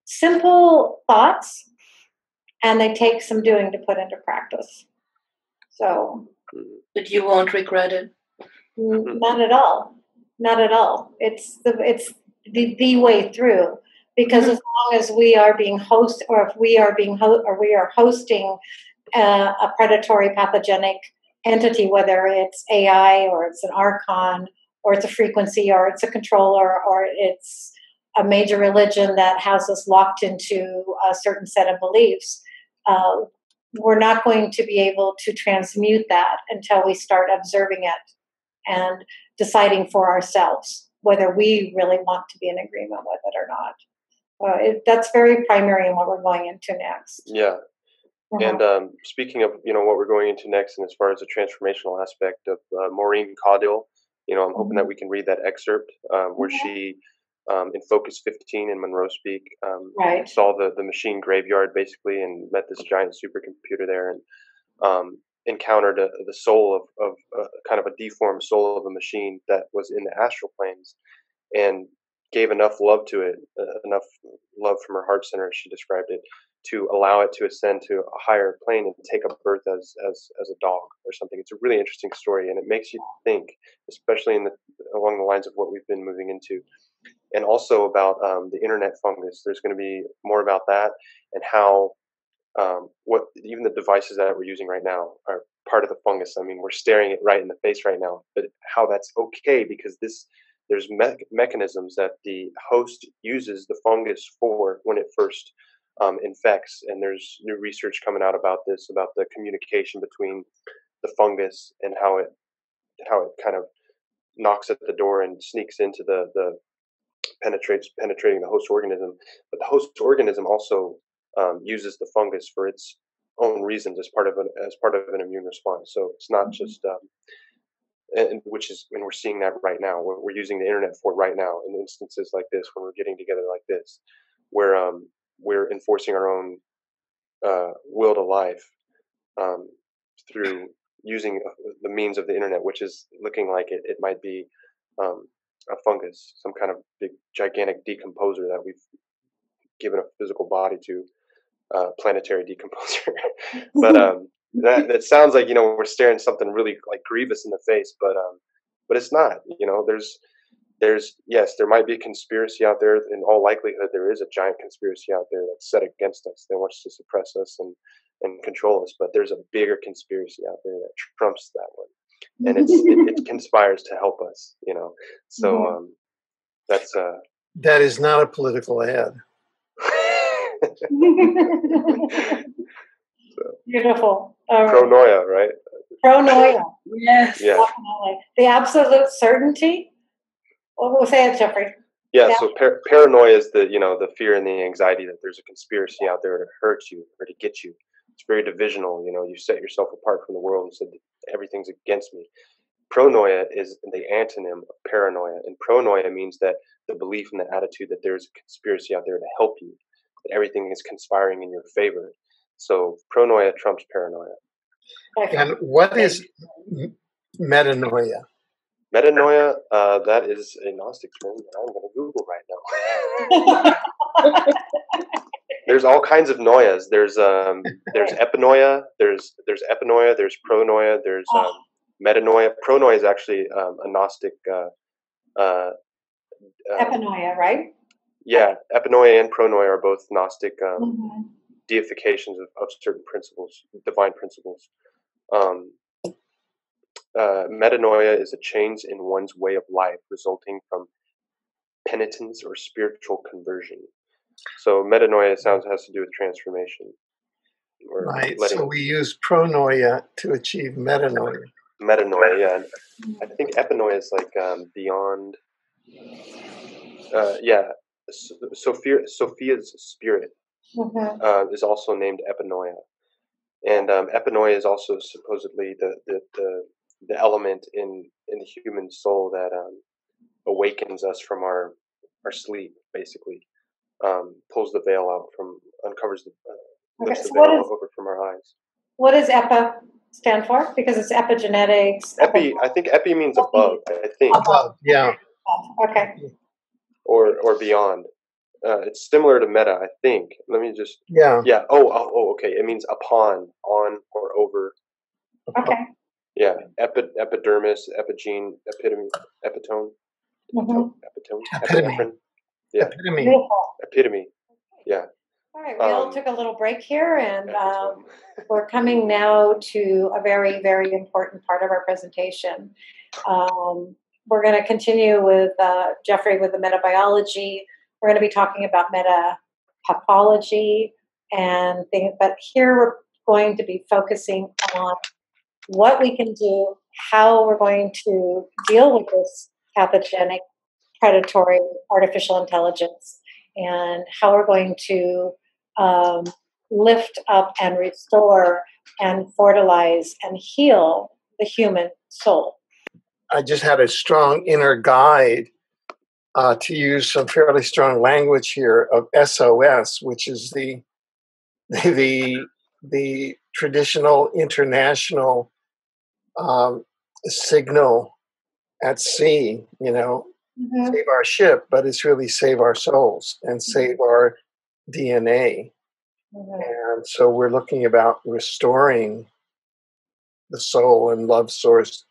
simple thoughts, and they take some doing to put into practice. So. But you won't regret it. Not at all. Not at all. It's the it's the, the way through, because mm-hmm. as long as we are being host, or if we are being ho- or we are hosting uh, a predatory pathogenic entity, whether it's A I or it's an archon or it's a frequency or it's a controller or it's a major religion that has us locked into a certain set of beliefs, uh, we're not going to be able to transmute that until we start observing it and deciding for ourselves whether we really want to be in agreement with it or not. Uh, it, that's very primary in what we're going into next. Yeah. Uh-huh. And um, speaking of, you know, what we're going into next, and as far as the transformational aspect of uh, Maureen Caudill, you know, I'm hoping mm-hmm. that we can read that excerpt um, where mm-hmm. she, um, in Focus fifteen in Monroe Speak, um, right. saw the, the machine graveyard basically and met this giant supercomputer there, and um, encountered a, the soul of, of uh, kind of a deformed soul of a machine that was in the astral planes, and gave enough love to it, uh, enough love from her heart center, as she described it, to allow it to ascend to a higher plane and take up birth as as as a dog or something. It's a really interesting story, and it makes you think, especially in the along the lines of what we've been moving into, and also about um, the internet fungus. There's going to be more about that, and how um, what even the devices that we're using right now are part of the fungus. I mean, we're staring it right in the face right now, but how that's okay, because this there's me- mechanisms that the host uses the fungus for when it first Um, infects, and there's new research coming out about this, about the communication between the fungus and how it how it kind of knocks at the door and sneaks into the the penetrates penetrating the host organism. But the host organism also um, uses the fungus for its own reasons as part of an as part of an immune response. So it's not just um, and which is when we're seeing that right now. We're, we're using the internet for right now in instances like this, when we're getting together like this, where um, we're enforcing our own uh, will to life um, through using the means of the internet, which is looking like it, it might be um, a fungus, some kind of big, gigantic decomposer that we've given a physical body to, uh, planetary decomposer. But um, that, that sounds like, you know, we're staring something really like grievous in the face, but um, but it's not. You know, there's There's, yes, there might be a conspiracy out there. In all likelihood, there is a giant conspiracy out there that's set against us, that wants to suppress us and, and control us. But there's a bigger conspiracy out there that trumps that one. And it's, it, it conspires to help us, you know. So um, that's... Uh, that is not a political ad. So. Beautiful. All right. Pronoia, right? Pronoia. Yes. Yeah. Definitely. The absolute certainty. Well, we'll say it, Jeffrey. Yeah, yeah. So par- paranoia is the, you know, the fear and the anxiety that there's a conspiracy out there to hurt you or to get you. It's very divisional. You know, you set yourself apart from the world and said everything's against me. Pronoia is the antonym of paranoia, and pronoia means that the belief and the attitude that there's a conspiracy out there to help you, that everything is conspiring in your favor. So pronoia trumps paranoia. And what is metanoia? Metanoia, uh, that is a Gnostic term that I'm going to Google right now. There's all kinds of noias. There's um, there's epinoia. There's there's epinoia. There's pronoia. There's um, metanoia. Pronoia is actually um, a Gnostic. Uh, uh, uh, epinoia, right? Yeah, epinoia and pronoia are both Gnostic um, mm-hmm. deifications of, of certain principles, divine principles. Um, Uh, metanoia is a change in one's way of life resulting from penitence or spiritual conversion. So metanoia sounds has to do with transformation. We're right. letting So we use pronoia to achieve metanoia. metanoia. Yeah, and I think epinoia is like um, beyond. Uh, yeah, Sophia, Sophia's spirit Mm-hmm. uh, is also named epinoia, and um, epinoia is also supposedly the the, the the element in in the human soul that um, awakens us from our our sleep, basically. Um, pulls the veil out from, uncovers the, uh, Okay, lifts so the what veil is over from our eyes. what does EPA stand for? Because it's epigenetics. Epi, I think epi means above, I think, Above, yeah. Okay. or or beyond. Uh, it's similar to meta, I think. Let me just, Yeah. yeah. Oh, oh, oh, okay. It means upon, on, or over. Okay. Yeah. Epi, epidermis, epigene, epitome, epitome, Mm-hmm. epitome, Epitome. epinephrine. Yeah. Epitome. Beautiful. Epitome. Yeah. All right, we all Um, took a little break here, and um, epitome. we're coming now to a very, very important part of our presentation. Um, we're going to continue with uh, Jeffrey with the metabiology. We're going to be talking about metapathology and things, but here we're going to be focusing on what we can do, how we're going to deal with this pathogenic, predatory artificial intelligence, and how we're going to um, lift up and restore and fertilize and heal the human soul. I just had a strong inner guide uh, to use some fairly strong language here of S O S, which is the the the traditional international um, signal at sea. You know, Mm-hmm. save our ship, but it's really save our souls and save our D N A. Mm-hmm. And so we're looking about restoring the soul and love source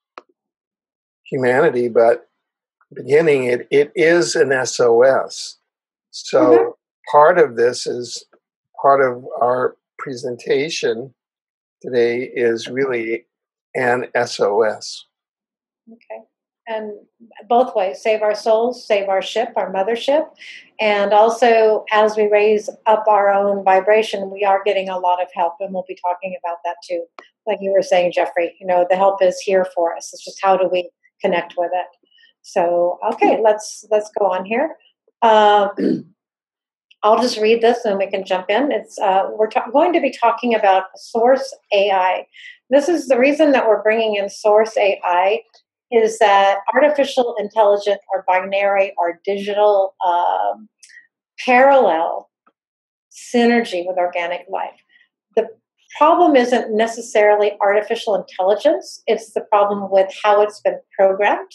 humanity, but beginning it, it is an S O S. So Mm-hmm. part of this is part of our presentation today is really an S O S. Okay. And both ways, save our souls, save our ship, our mothership. And also, as we raise up our own vibration, we are getting a lot of help. And we'll be talking about that too. Like you were saying, Jeffrey, you know, the help is here for us. It's just how do we connect with it? So, okay, let's let's go on here. Uh, I'll just read this and we can jump in. It's uh, we're ta- going to be talking about Source A I. This is the reason that we're bringing in Source A I is that artificial intelligence or binary or digital um, parallel synergy with organic life. The problem isn't necessarily artificial intelligence. It's the problem with how it's been programmed,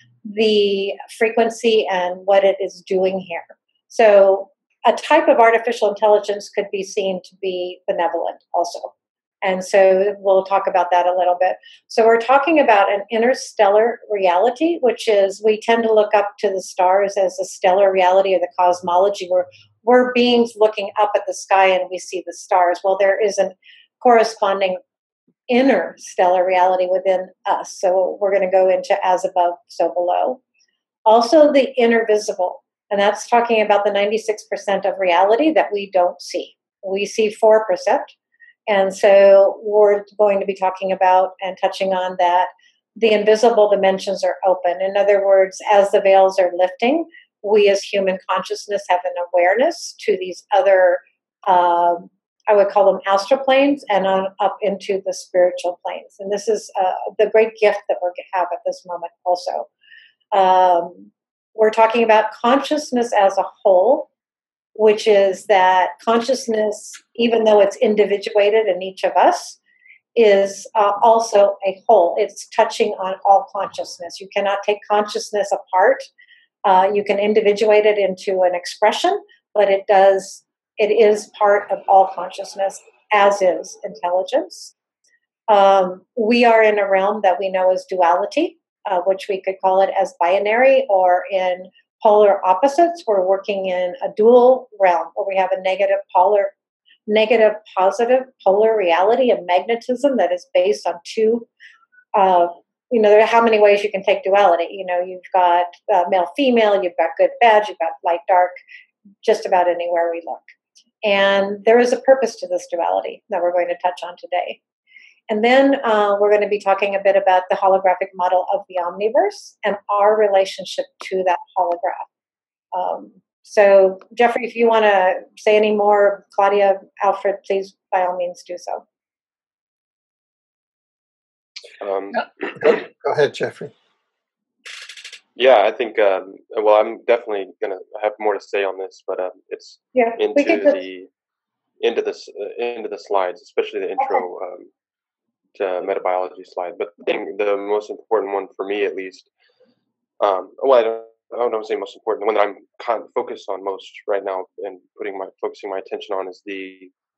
the frequency and what it is doing here. So a type of artificial intelligence could be seen to be benevolent also. And so we'll talk about that a little bit. So we're talking about an interstellar reality, which is we tend to look up to the stars as a stellar reality or the cosmology where we're beings looking up at the sky and we see the stars. Well, there is a corresponding interstellar reality within us. So we're going to go into as above, so below. Also the inner visible. And that's talking about the ninety-six percent of reality that we don't see. We see four percent. And so we're going to be talking about and touching on that the invisible dimensions are open. In other words, as the veils are lifting, we as human consciousness have an awareness to these other, um, I would call them astral planes, and on up into the spiritual planes. And this is uh, the great gift that we have at this moment also. Um, we're talking about consciousness as a whole, which is that consciousness, even though it's individuated in each of us, is uh, also a whole. It's touching on all consciousness. You cannot take consciousness apart. Uh, you can individuate it into an expression, but it does. It is part of all consciousness, as is intelligence. Um, we are in a realm that we know as duality, uh, which we could call it as binary, or in polar opposites. We're working in a dual realm where we have a negative polar, negative positive polar reality, a magnetism that is based on two. Uh, you know, there are how many ways you can take duality. You know, you've got uh, male, female, you've got good, bad, you've got light, dark, just about anywhere we look. And there is a purpose to this duality that we're going to touch on today. And then uh, we're going to be talking a bit about the holographic model of the omniverse and our relationship to that holograph. Um, so, Jeffrey, if you want to say any more, Claudia, Alfred, please, by all means, do so. Um, go, go ahead, Jeffrey. Yeah, I think, um, well, I'm definitely going to have more to say on this, but um, it's yeah, into the into this uh, into the slides, especially the intro um, to metabiology slide. But the, thing, the most important one for me, at least, um, well, I don't, I don't want to say most important. The one that I'm kind of focused on most right now and putting my focusing my attention on is the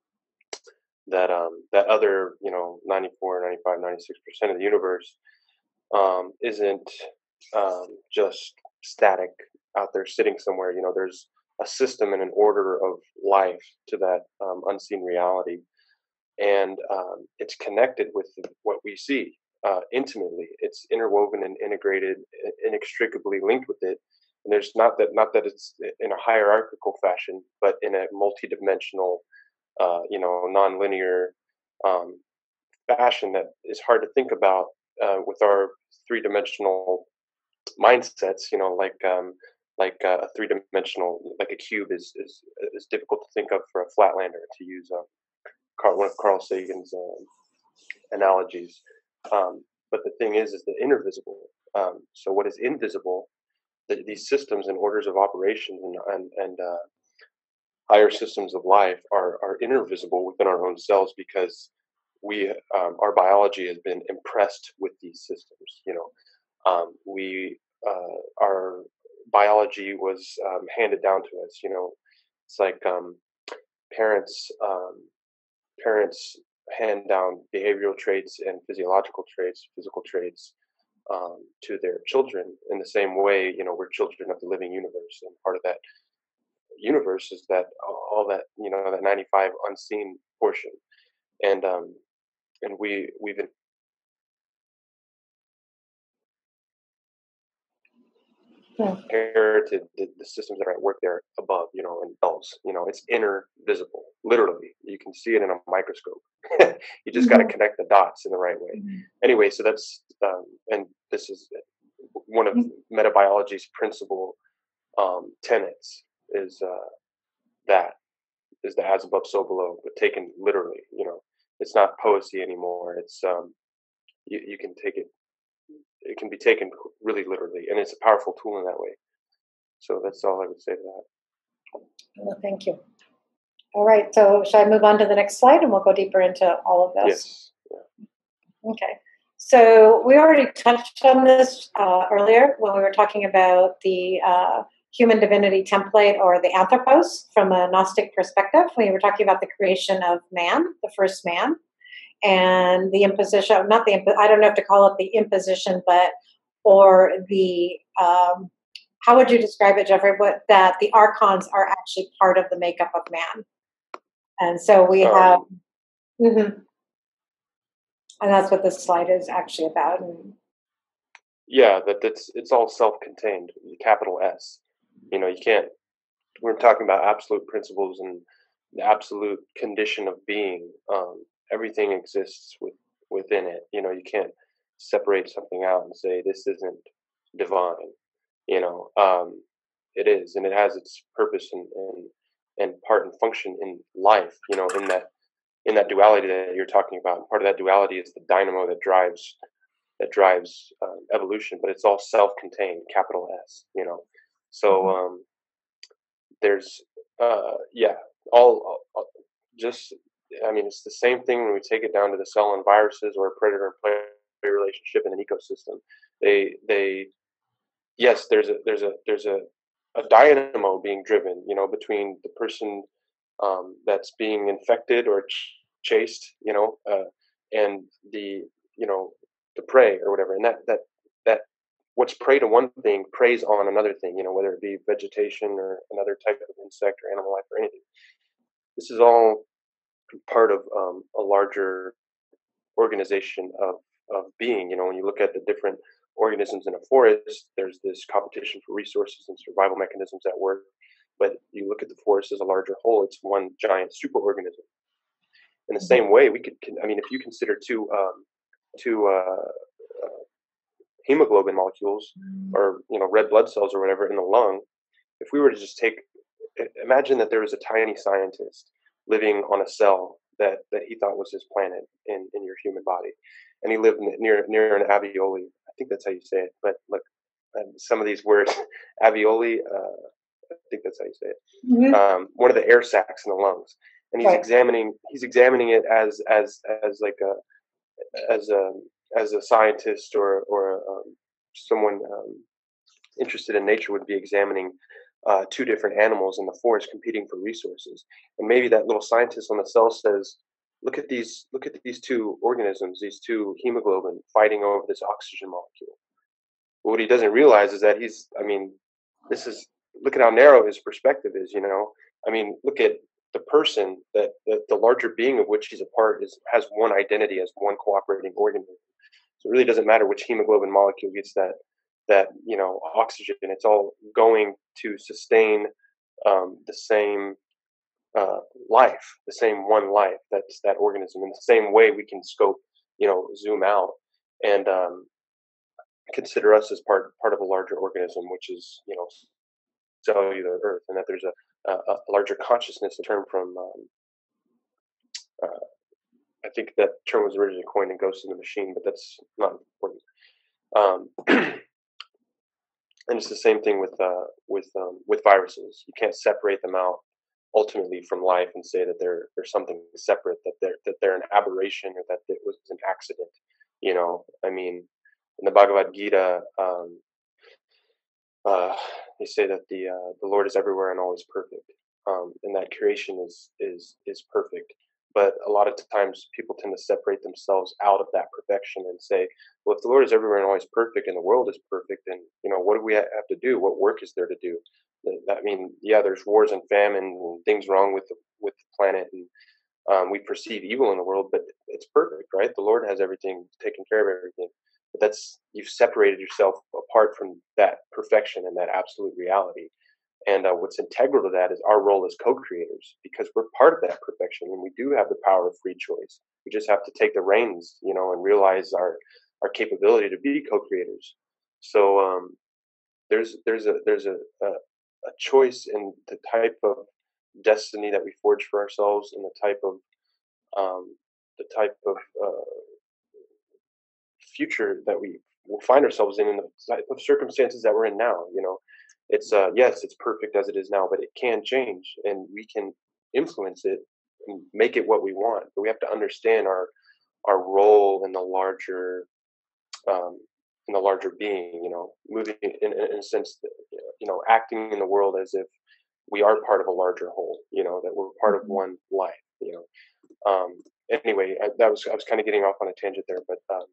that um, that other, you know, ninety-four, ninety-five, ninety-six percent of the universe um, isn't um, just static out there sitting somewhere. You know, there's a system and an order of life to that um, unseen reality, and um, it's connected with what we see uh, intimately. It's interwoven and integrated, inextricably linked with it. And there's not that not that it's in a hierarchical fashion, but in a multidimensional, uh, you know, non-linear um, fashion that is hard to think about uh, with our three-dimensional mindsets. You know, like um, like uh, a three-dimensional, like a cube is is is difficult to think of for a flatlander, to use um, Carl, one of Carl Sagan's um, analogies. Um, but the thing is, is the intervisible. Um, so what is invisible? The, these systems and orders of operations and and, and uh, higher systems of life are are intervisible within our own selves, because we um, our biology has been impressed with these systems. You know, um, we uh, our biology was um, handed down to us. You know, it's like um, parents um, parents hand down behavioral traits and physiological traits, physical traits um, to their children. In the same way, you know, we're children of the living universe, and part of that universe is that all that, you know, that ninety-five unseen portion, and um, and we we've been inherited the, the systems that are at work there above, you know, and bells, you know, it's inner visible, literally. You can see it in a microscope. You just mm-hmm. got to connect the dots in the right way. Mm-hmm. Anyway, so that's, um, and this is one of mm-hmm. metabiology's principal um, tenets is uh, that, is the as above, so below, but taken literally. You know, it's not poesy anymore. It's, um, you, you can take it, it can be taken really literally, and it's a powerful tool in that way. So that's all I would say to that. Well, thank you. All right, so shall I move on to the next slide, and we'll go deeper into all of this? Yes. Yeah. Okay. So we already touched on this uh, earlier when we were talking about the uh, human divinity template, or the anthropos, from a Gnostic perspective. We were talking about the creation of man, the first man, and the imposition, not the, I don't know if to call it the imposition, but, or the, um, how would you describe it, Jeffrey? What, that the archons are actually part of the makeup of man. And so we have, um, mm-hmm. and that's what this slide is actually about. And, yeah, that that's, it's all self-contained, capital S. You know, you can't, we're talking about absolute principles and the absolute condition of being. Um, everything exists with, within it. You know, you can't separate something out and say this isn't divine. You know, um, it is, and it has its purpose and, and and part and function in life. You know, in that in that duality that you're talking about. And part of that duality is the dynamo that drives that drives uh, evolution, but it's all self-contained, capital S. You know, so um, there's uh, yeah, all, all just. I mean, it's the same thing when we take it down to the cell and viruses, or a predator and prey relationship in an ecosystem. They, they, yes, there's a, there's a, there's a, a dynamo being driven, you know, between the person um, that's being infected or ch- chased, you know, uh, and the, you know, the prey or whatever. And that, that, that, what's prey to one thing preys on another thing, you know, whether it be vegetation or another type of insect or animal life or anything. This is all part of um, a larger organization of, of being. You know, when you look at the different organisms in a forest, there's this competition for resources and survival mechanisms at work. But you look at the forest as a larger whole; it's one giant superorganism. In the same way, we could, I mean, if you consider two, um, two uh, uh, hemoglobin molecules, or you know, red blood cells or whatever in the lung, if we were to just take, imagine that there was a tiny scientist living on a cell that that he thought was his planet in in your human body, and he lived near near an alveoli. I think that's how you say it. But look, some of these words, alveoli. Uh, I think that's how you say it. Mm-hmm. Um, one of the air sacs in the lungs. And he's Right. examining he's examining it as as as like a as a as a scientist or or um, someone um, interested in nature would be examining uh, two different animals in the forest competing for resources. And maybe that little scientist on the cell says, "Look at these look at these two organisms, these two hemoglobin fighting over this oxygen molecule." But what he doesn't realize is that he's I mean, this is look at how narrow his perspective is. You know, I mean, look at the person that the, the larger being of which he's a part is has one identity as one cooperating organism. So it really doesn't matter which hemoglobin molecule gets that that you know oxygen. It's all going to sustain um, the same uh, life, the same one life. That's that organism. In the same way, we can scope, you know, zoom out and um, consider us as part part of a larger organism, which is you know cellular Earth, and that there's a a, a larger consciousness. A term from um, uh, I think that term was originally coined in Ghost in the Machine, but that's not important. Um, and it's the same thing with uh, with um, with viruses. You can't separate them out ultimately from life and say that they're they're something separate, that they're that they're an aberration or that it was an accident. You know, I mean, in the Bhagavad Gita, um, uh, they say that the uh, the Lord is everywhere and always perfect, um, and that creation is is is perfect. But a lot of times people tend to separate themselves out of that perfection and say, well, if the Lord is everywhere and always perfect and the world is perfect, then, you know, what do we have to do? What work is there to do? I mean, yeah, there's wars and famine and things wrong with the, with the planet. And um, we perceive evil in the world, but it's perfect, right? The Lord has everything, taken care of everything. But that's, you've separated yourself apart from that perfection and that absolute reality. And uh, what's integral to that is our role as co-creators, because we're part of that perfection, and we do have the power of free choice. We just have to take the reins, you know, and realize our our capability to be co-creators. So um, there's there's a there's a, a a choice in the type of destiny that we forge for ourselves, and the type of um, the type of uh, future that we will find ourselves in, and the type of circumstances that we're in now. You know. It's uh yes, it's perfect as it is now, but it can change, and we can influence it and make it what we want. But we have to understand our our role in the larger um, in the larger being. You know, moving in, in, in a sense, that, you know, acting in the world as if we are part of a larger whole. You know, that we're part of one life. You know. Um, anyway, I, that was I was kind of getting off on a tangent there, but um,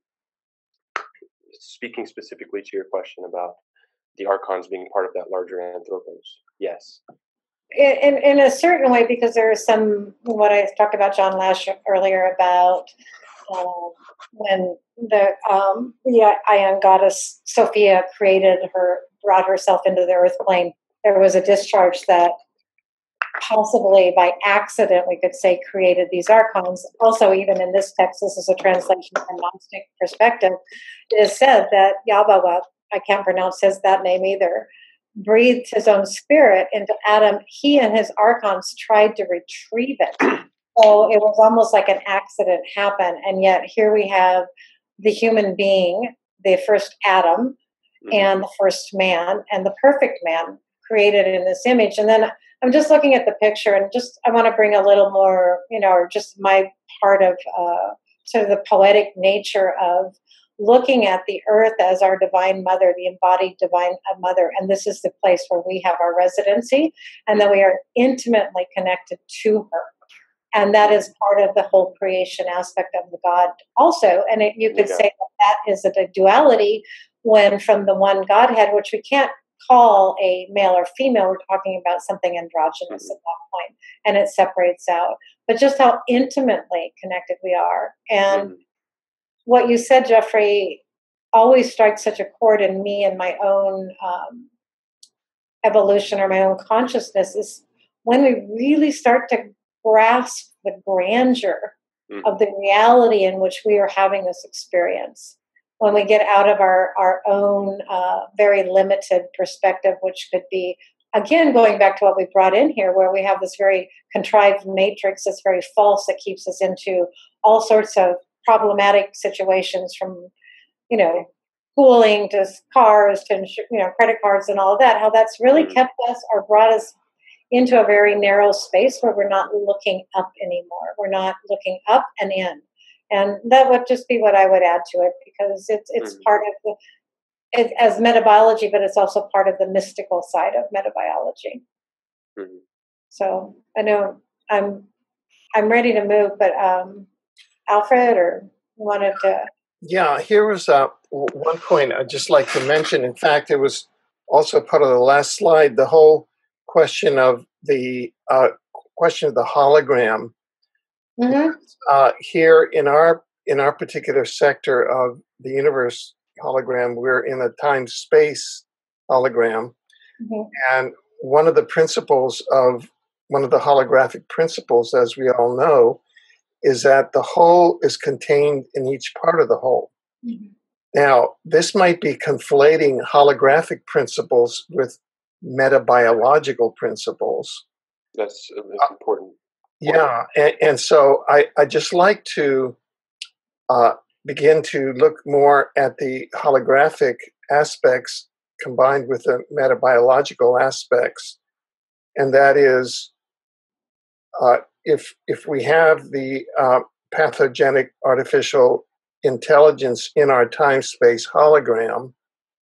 speaking specifically to your question about the archons being part of that larger anthropos. Yes. In, in a certain way, because there is some, what I talked about John Lash earlier about uh, when the um, the Ion goddess Sophia created her, brought herself into the earth plane, there was a discharge that possibly by accident, we could say, created these archons. Also, even in this text, this is a translation from Gnostic perspective, it is said that Yahweh, I can't pronounce his that name either, breathed his own spirit into Adam. He and his archons tried to retrieve it. So it was almost like an accident happened. And yet here we have the human being, the first Adam, and the first man, and the perfect man created in this image. And then I'm just looking at the picture, and just I want to bring a little more, you know, or just my part of uh, sort of the poetic nature of looking at the earth as our divine mother, the embodied divine mother. And this is the place where we have our residency, and that we are intimately connected to her. And that is part of the whole creation aspect of the God also. And it, you could yeah. say that that is a duality, when from the one Godhead, which we can't call a male or female, we're talking about something androgynous at that point, and it separates out. But just how intimately connected we are. And mm-hmm. what you said, Jeffrey, always strikes such a chord in me and my own um, evolution or my own consciousness is when we really start to grasp the grandeur mm-hmm. of the reality in which we are having this experience. When we get out of our, our own uh, very limited perspective, which could be, again, going back to what we brought in here, where we have this very contrived matrix that's very false that keeps us into all sorts of problematic situations, from, you know, schooling to cars to, you know, credit cards and all of that, how that's really kept us or brought us into a very narrow space where we're not looking up anymore. We're not looking up and in. And that would just be what I would add to it, because it's it's mm-hmm. part of the, it, as metabiology, but it's also part of the mystical side of metabiology. Mm-hmm. So I know I'm I'm ready to move, but um, Alfred, or wanted to? Yeah, here was uh, one point I'd just like to mention. In fact, it was also part of the last slide, the whole question of the uh, question of the hologram. Mm-hmm. Uh, here in our in our particular sector of the universe hologram, we're in a time-space hologram, mm-hmm. and one of the principles of one of the holographic principles, as we all know, is that the whole is contained in each part of the whole. Mm-hmm. Now, this might be conflating holographic principles with metabiological principles. That's, that's important. Yeah, and, and so I, I just like to uh, begin to look more at the holographic aspects combined with the metabiological aspects, and that is, uh, if if we have the uh, pathogenic artificial intelligence in our time-space hologram,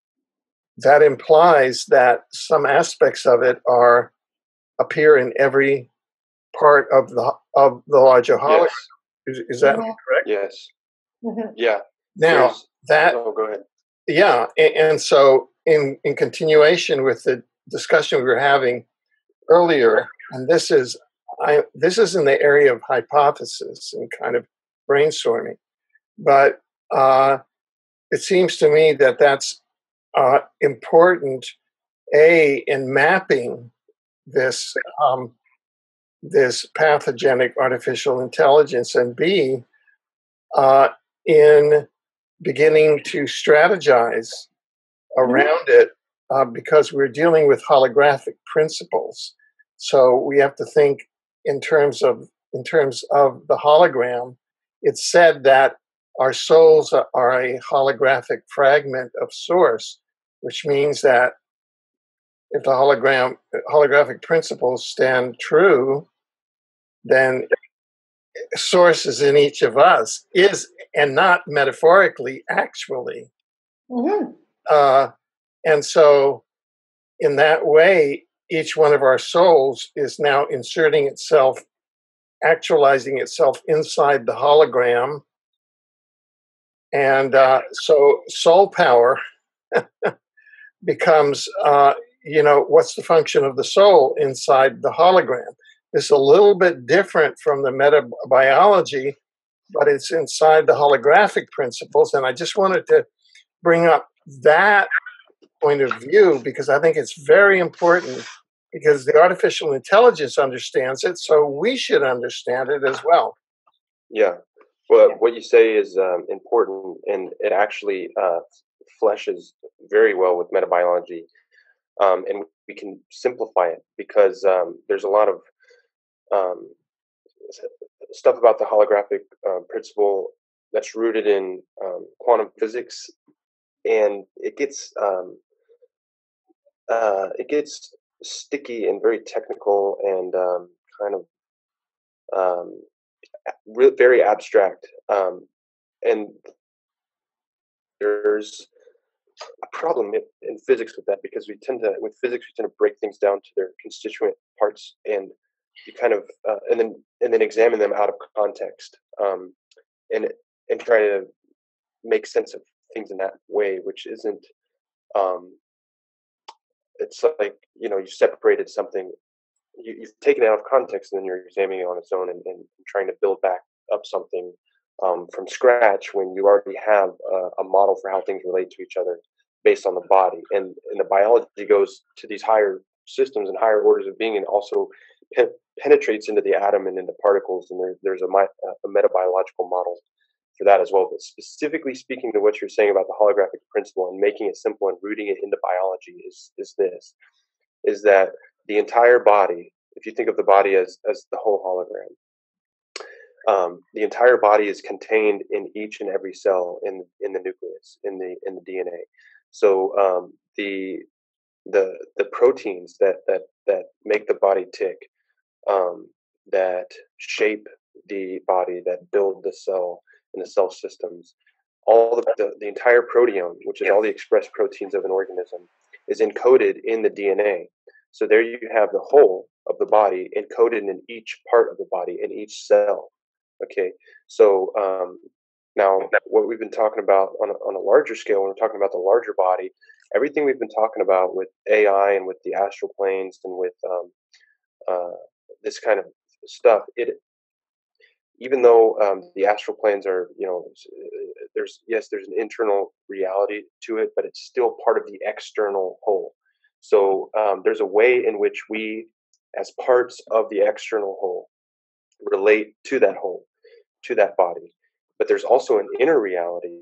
that implies that some aspects of it are appear in every part of the of the larger hologram. Yes. Is, is that mm-hmm. correct? Yes. Mm-hmm. Yeah. Now There's, that. Oh, go ahead. Yeah, and, and so in in continuation with the discussion we were having earlier, and this is I this is in the area of hypothesis and kind of brainstorming, but uh, it seems to me that that's uh, important. A, in mapping this. Um, this pathogenic artificial intelligence, and B, uh, in beginning to strategize around mm-hmm. it, uh, because we're dealing with holographic principles. So we have to think in terms of in terms of the hologram. It's said that our souls are a holographic fragment of source, which means that if the hologram holographic principles stand true, then sources in each of us is, and not metaphorically, actually. Mm-hmm. Uh, and so in that way, each one of our souls is now inserting itself, actualizing itself inside the hologram. And uh, so soul power becomes, uh, you know, what's the function of the soul inside the hologram? It's a little bit different from the metabiology, but it's inside the holographic principles. And I just wanted to bring up that point of view because I think it's very important, because the artificial intelligence understands it, so we should understand it as well. Yeah. Well, what you say is um, important, and it actually uh, fleshes very well with metabiology. Um, and we can simplify it because um, there's a lot of um, stuff about the holographic uh, principle that's rooted in um, quantum physics, and it gets um, uh, it gets sticky and very technical and um, kind of um, re- very abstract. Um, and there's a problem in, in physics with that, because we tend to, with physics, we tend to break things down to their constituent parts, and you kind of, uh, and then and then examine them out of context, um, and and try to make sense of things in that way, which isn't. Um, it's like, you know, you separated something, you, you've taken it out of context, and then you're examining it on its own, and, and trying to build back up something um, from scratch when you already have a, a model for how things relate to each other based on the body. And, and the biology goes to these higher systems and higher orders of being, and also pe- penetrates into the atom and into particles. And there, there's a, a metabiological model for that as well. But specifically speaking to what you're saying about the holographic principle and making it simple and rooting it into biology is, is this, is that the entire body, if you think of the body as, as the whole hologram, um, the entire body is contained in each and every cell in, in the nucleus, in the, in the D N A. So um, the, the, the proteins that, that, that make the body tick, um, that shape the body, that build the cell and the cell systems, all the, the, the entire proteome, which is all the expressed proteins of an organism, is encoded in the D N A. So there you have the whole of the body encoded in each part of the body, in each cell. Okay, so um, now what we've been talking about on a, on a larger scale, when we're talking about the larger body, everything we've been talking about with A I and with the astral planes and with um, uh, this kind of stuff, it even though um, the astral planes are, you know, there's yes, there's an internal reality to it, but it's still part of the external whole. So um, there's a way in which we, as parts of the external whole, relate to that whole, to that body. But there's also an inner reality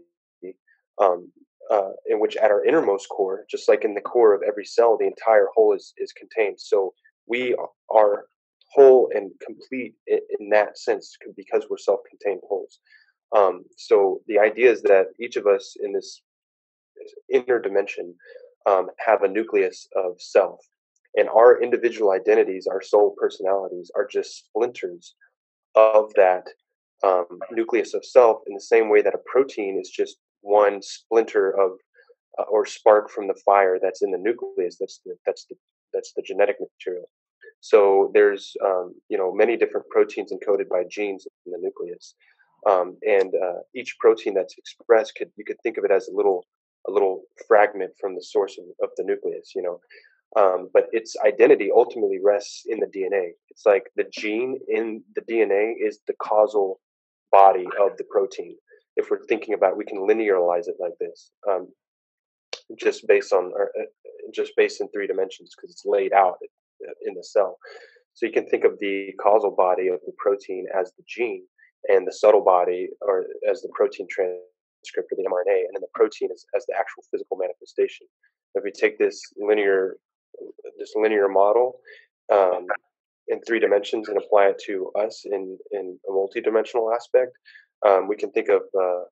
um, uh, in which at our innermost core, just like in the core of every cell, the entire whole is, is contained. So we are whole and complete in, in that sense because we're self-contained wholes. Um, so the idea is that each of us in this, this inner dimension um, have a nucleus of self. And our individual identities, our soul personalities, are just splinters of that um, nucleus of self, in the same way that a protein is just one splinter of uh, or spark from the fire that's in the nucleus. That's the, that's the that's the genetic material. So there's um, you know many different proteins encoded by genes in the nucleus, um, and uh, each protein that's expressed could you could think of it as a little a little fragment from the source of, of the nucleus. You know. Um, but its identity ultimately rests in the D N A. It's like the gene in the D N A is the causal body of the protein. If we're thinking about, we can linearize it like this, um, just based on, or, uh, just based in three dimensions because it's laid out in the cell. So you can think of the causal body of the protein as the gene, and the subtle body, or as the protein transcript or the M R N A, and then the protein is as the actual physical manifestation. If we take this linear this linear model um, in three dimensions and apply it to us in, in a multidimensional aspect, um, we can think of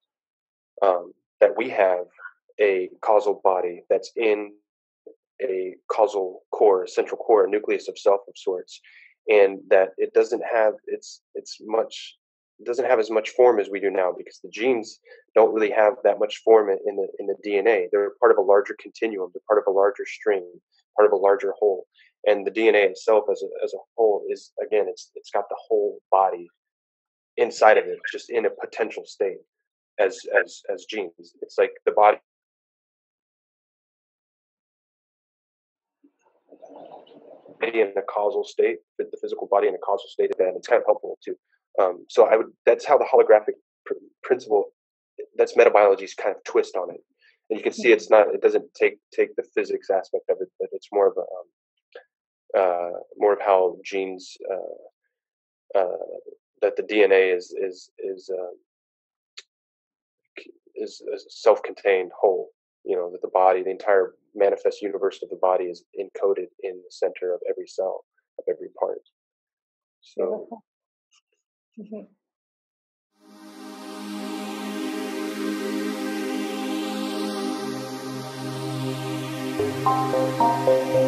uh, um, that we have a causal body that's in a causal core, a central core, a nucleus of self of sorts, and that it doesn't have it's it's much it doesn't have as much form as we do now, because the genes don't really have that much form in the in the D N A. They're part of a larger continuum. They're part of a larger string, part of a larger whole. And the D N A itself, as a as a whole, is again, it's it's got the whole body inside of it, just in a potential state as as as genes. It's like the body in a causal state, the physical body in a causal state, and it's kind of helpful too. Um, so I would. That's how the holographic pr- principle. That's metabiology's kind of twist on it, and you can see it's not. It doesn't take take the physics aspect of it, but it's more of a um, uh, more of how genes uh, uh, that the D N A is is is uh, is a self-contained whole. You know, that the body, the entire manifest universe of the body, is encoded in the center of every cell, of every part. So. Mm-hmm. Mm-hmm.